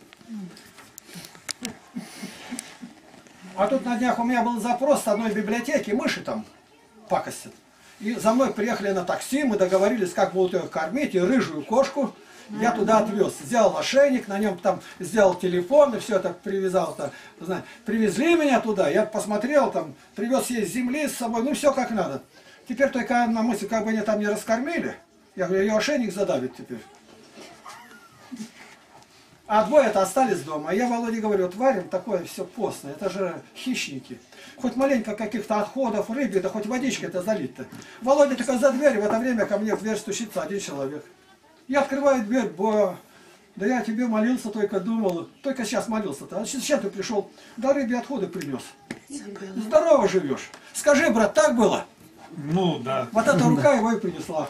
А тут на днях у меня был запрос с одной библиотеки, мыши там пакостят. И за мной приехали на такси, мы договорились, как будут ее кормить, и рыжую кошку я туда отвез. Сделал ошейник, на нем там сделал телефон, и все это привязал. Привезли меня туда, я посмотрел, там привез ей с земли с собой, ну все как надо. Теперь только одна мысль, как бы они там не раскормили, я говорю, ее ошейник задавит теперь. А двое-то остались дома. А я Володе говорю, вот варим такое все постное, это же хищники. Хоть маленько каких-то отходов, рыбы, да хоть водичкой это залить-то. Володя только за дверь, в это время ко мне в дверь стучится один человек. Я открываю дверь, да я тебе молился, только думал, только сейчас молился-то. А сейчас ты пришел, да рыбе отходы принес. Здорово живешь. Скажи, брат, так было? Ну, да. Вот эта рука его и принесла.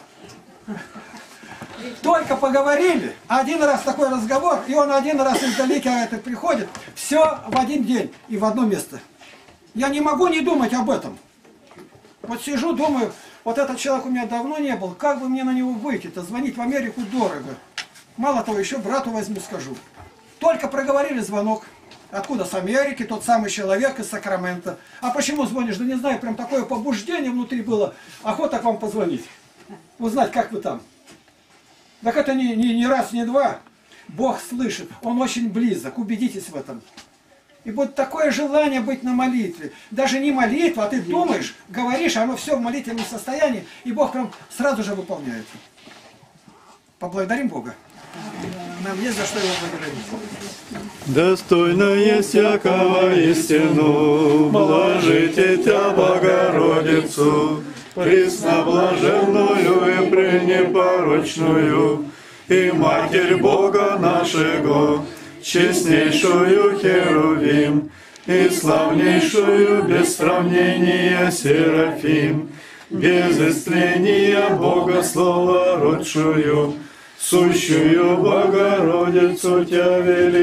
Только поговорили, один раз такой разговор, и он один раз издалека это приходит, все в один день и в одно место. Я не могу не думать об этом. Вот сижу, думаю, вот этот человек у меня давно не был, как бы мне на него выйти-то, звонить в Америку дорого. Мало того, еще брату возьму, скажу. Только проговорили звонок. Откуда? С Америки, тот самый человек из Сакрамента. А почему звонишь? Да не знаю, прям такое побуждение внутри было. Охота к вам позвонить. Узнать, как вы там. Так это не раз, не два. Бог слышит, Он очень близок, убедитесь в этом. И будет такое желание быть на молитве. Даже не молитва, а ты думаешь, говоришь, оно все в молитвенном состоянии, и Бог прям сразу же выполняет. Поблагодарим Бога. Нам есть за что Его благодарить. Достойная всякого истину, блажите Тя Богородицу, пресноблаженную и пренепорочную, и Матерь Бога нашего, честнейшую Херувим, и славнейшую без сравнения Серафим, без истления Бога Слова родшую, сущую Богородицу Тя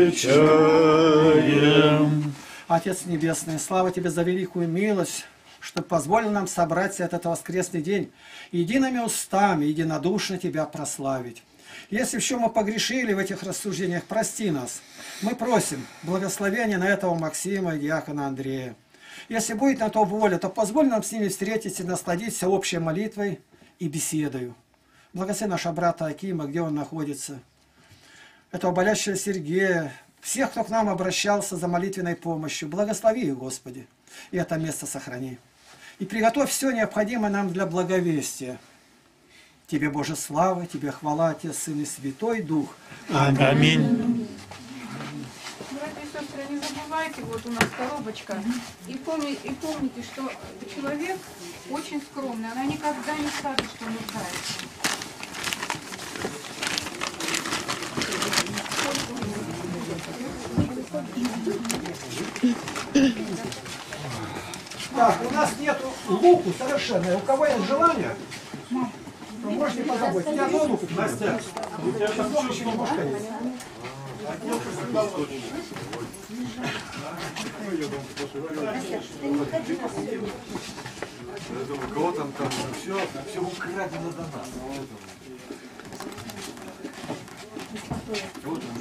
величаем. Отец Небесный, слава Тебе за великую милость, что позволил нам собраться этот воскресный день, едиными устами, единодушно Тебя прославить. Если в чем мы погрешили в этих рассуждениях, прости нас. Мы просим благословения на этого Максима и диакона Андрея. Если будет на то воля, то позволь нам с ними встретиться и насладиться общей молитвой и беседою. Благослови нашего брата Акима, где он находится, этого болящего Сергея, всех, кто к нам обращался за молитвенной помощью. Благослови их, Господи, и это место сохрани. И приготовь все необходимое нам для благовестия. Тебе, Боже, слава, Тебе хвала, Отец, Сын и Святой Дух. Аминь. Братья и сестры, не забывайте, вот у нас коробочка. И помните, что человек очень скромный, она никогда не скажет, что нуждается. Так, у нас нету луку совершенно. У кого есть желание, то можете позаботиться. У тебя одно луку, Настя. У тебя еще немножко есть. Я думаю, кого там все украдено до нас. Вот.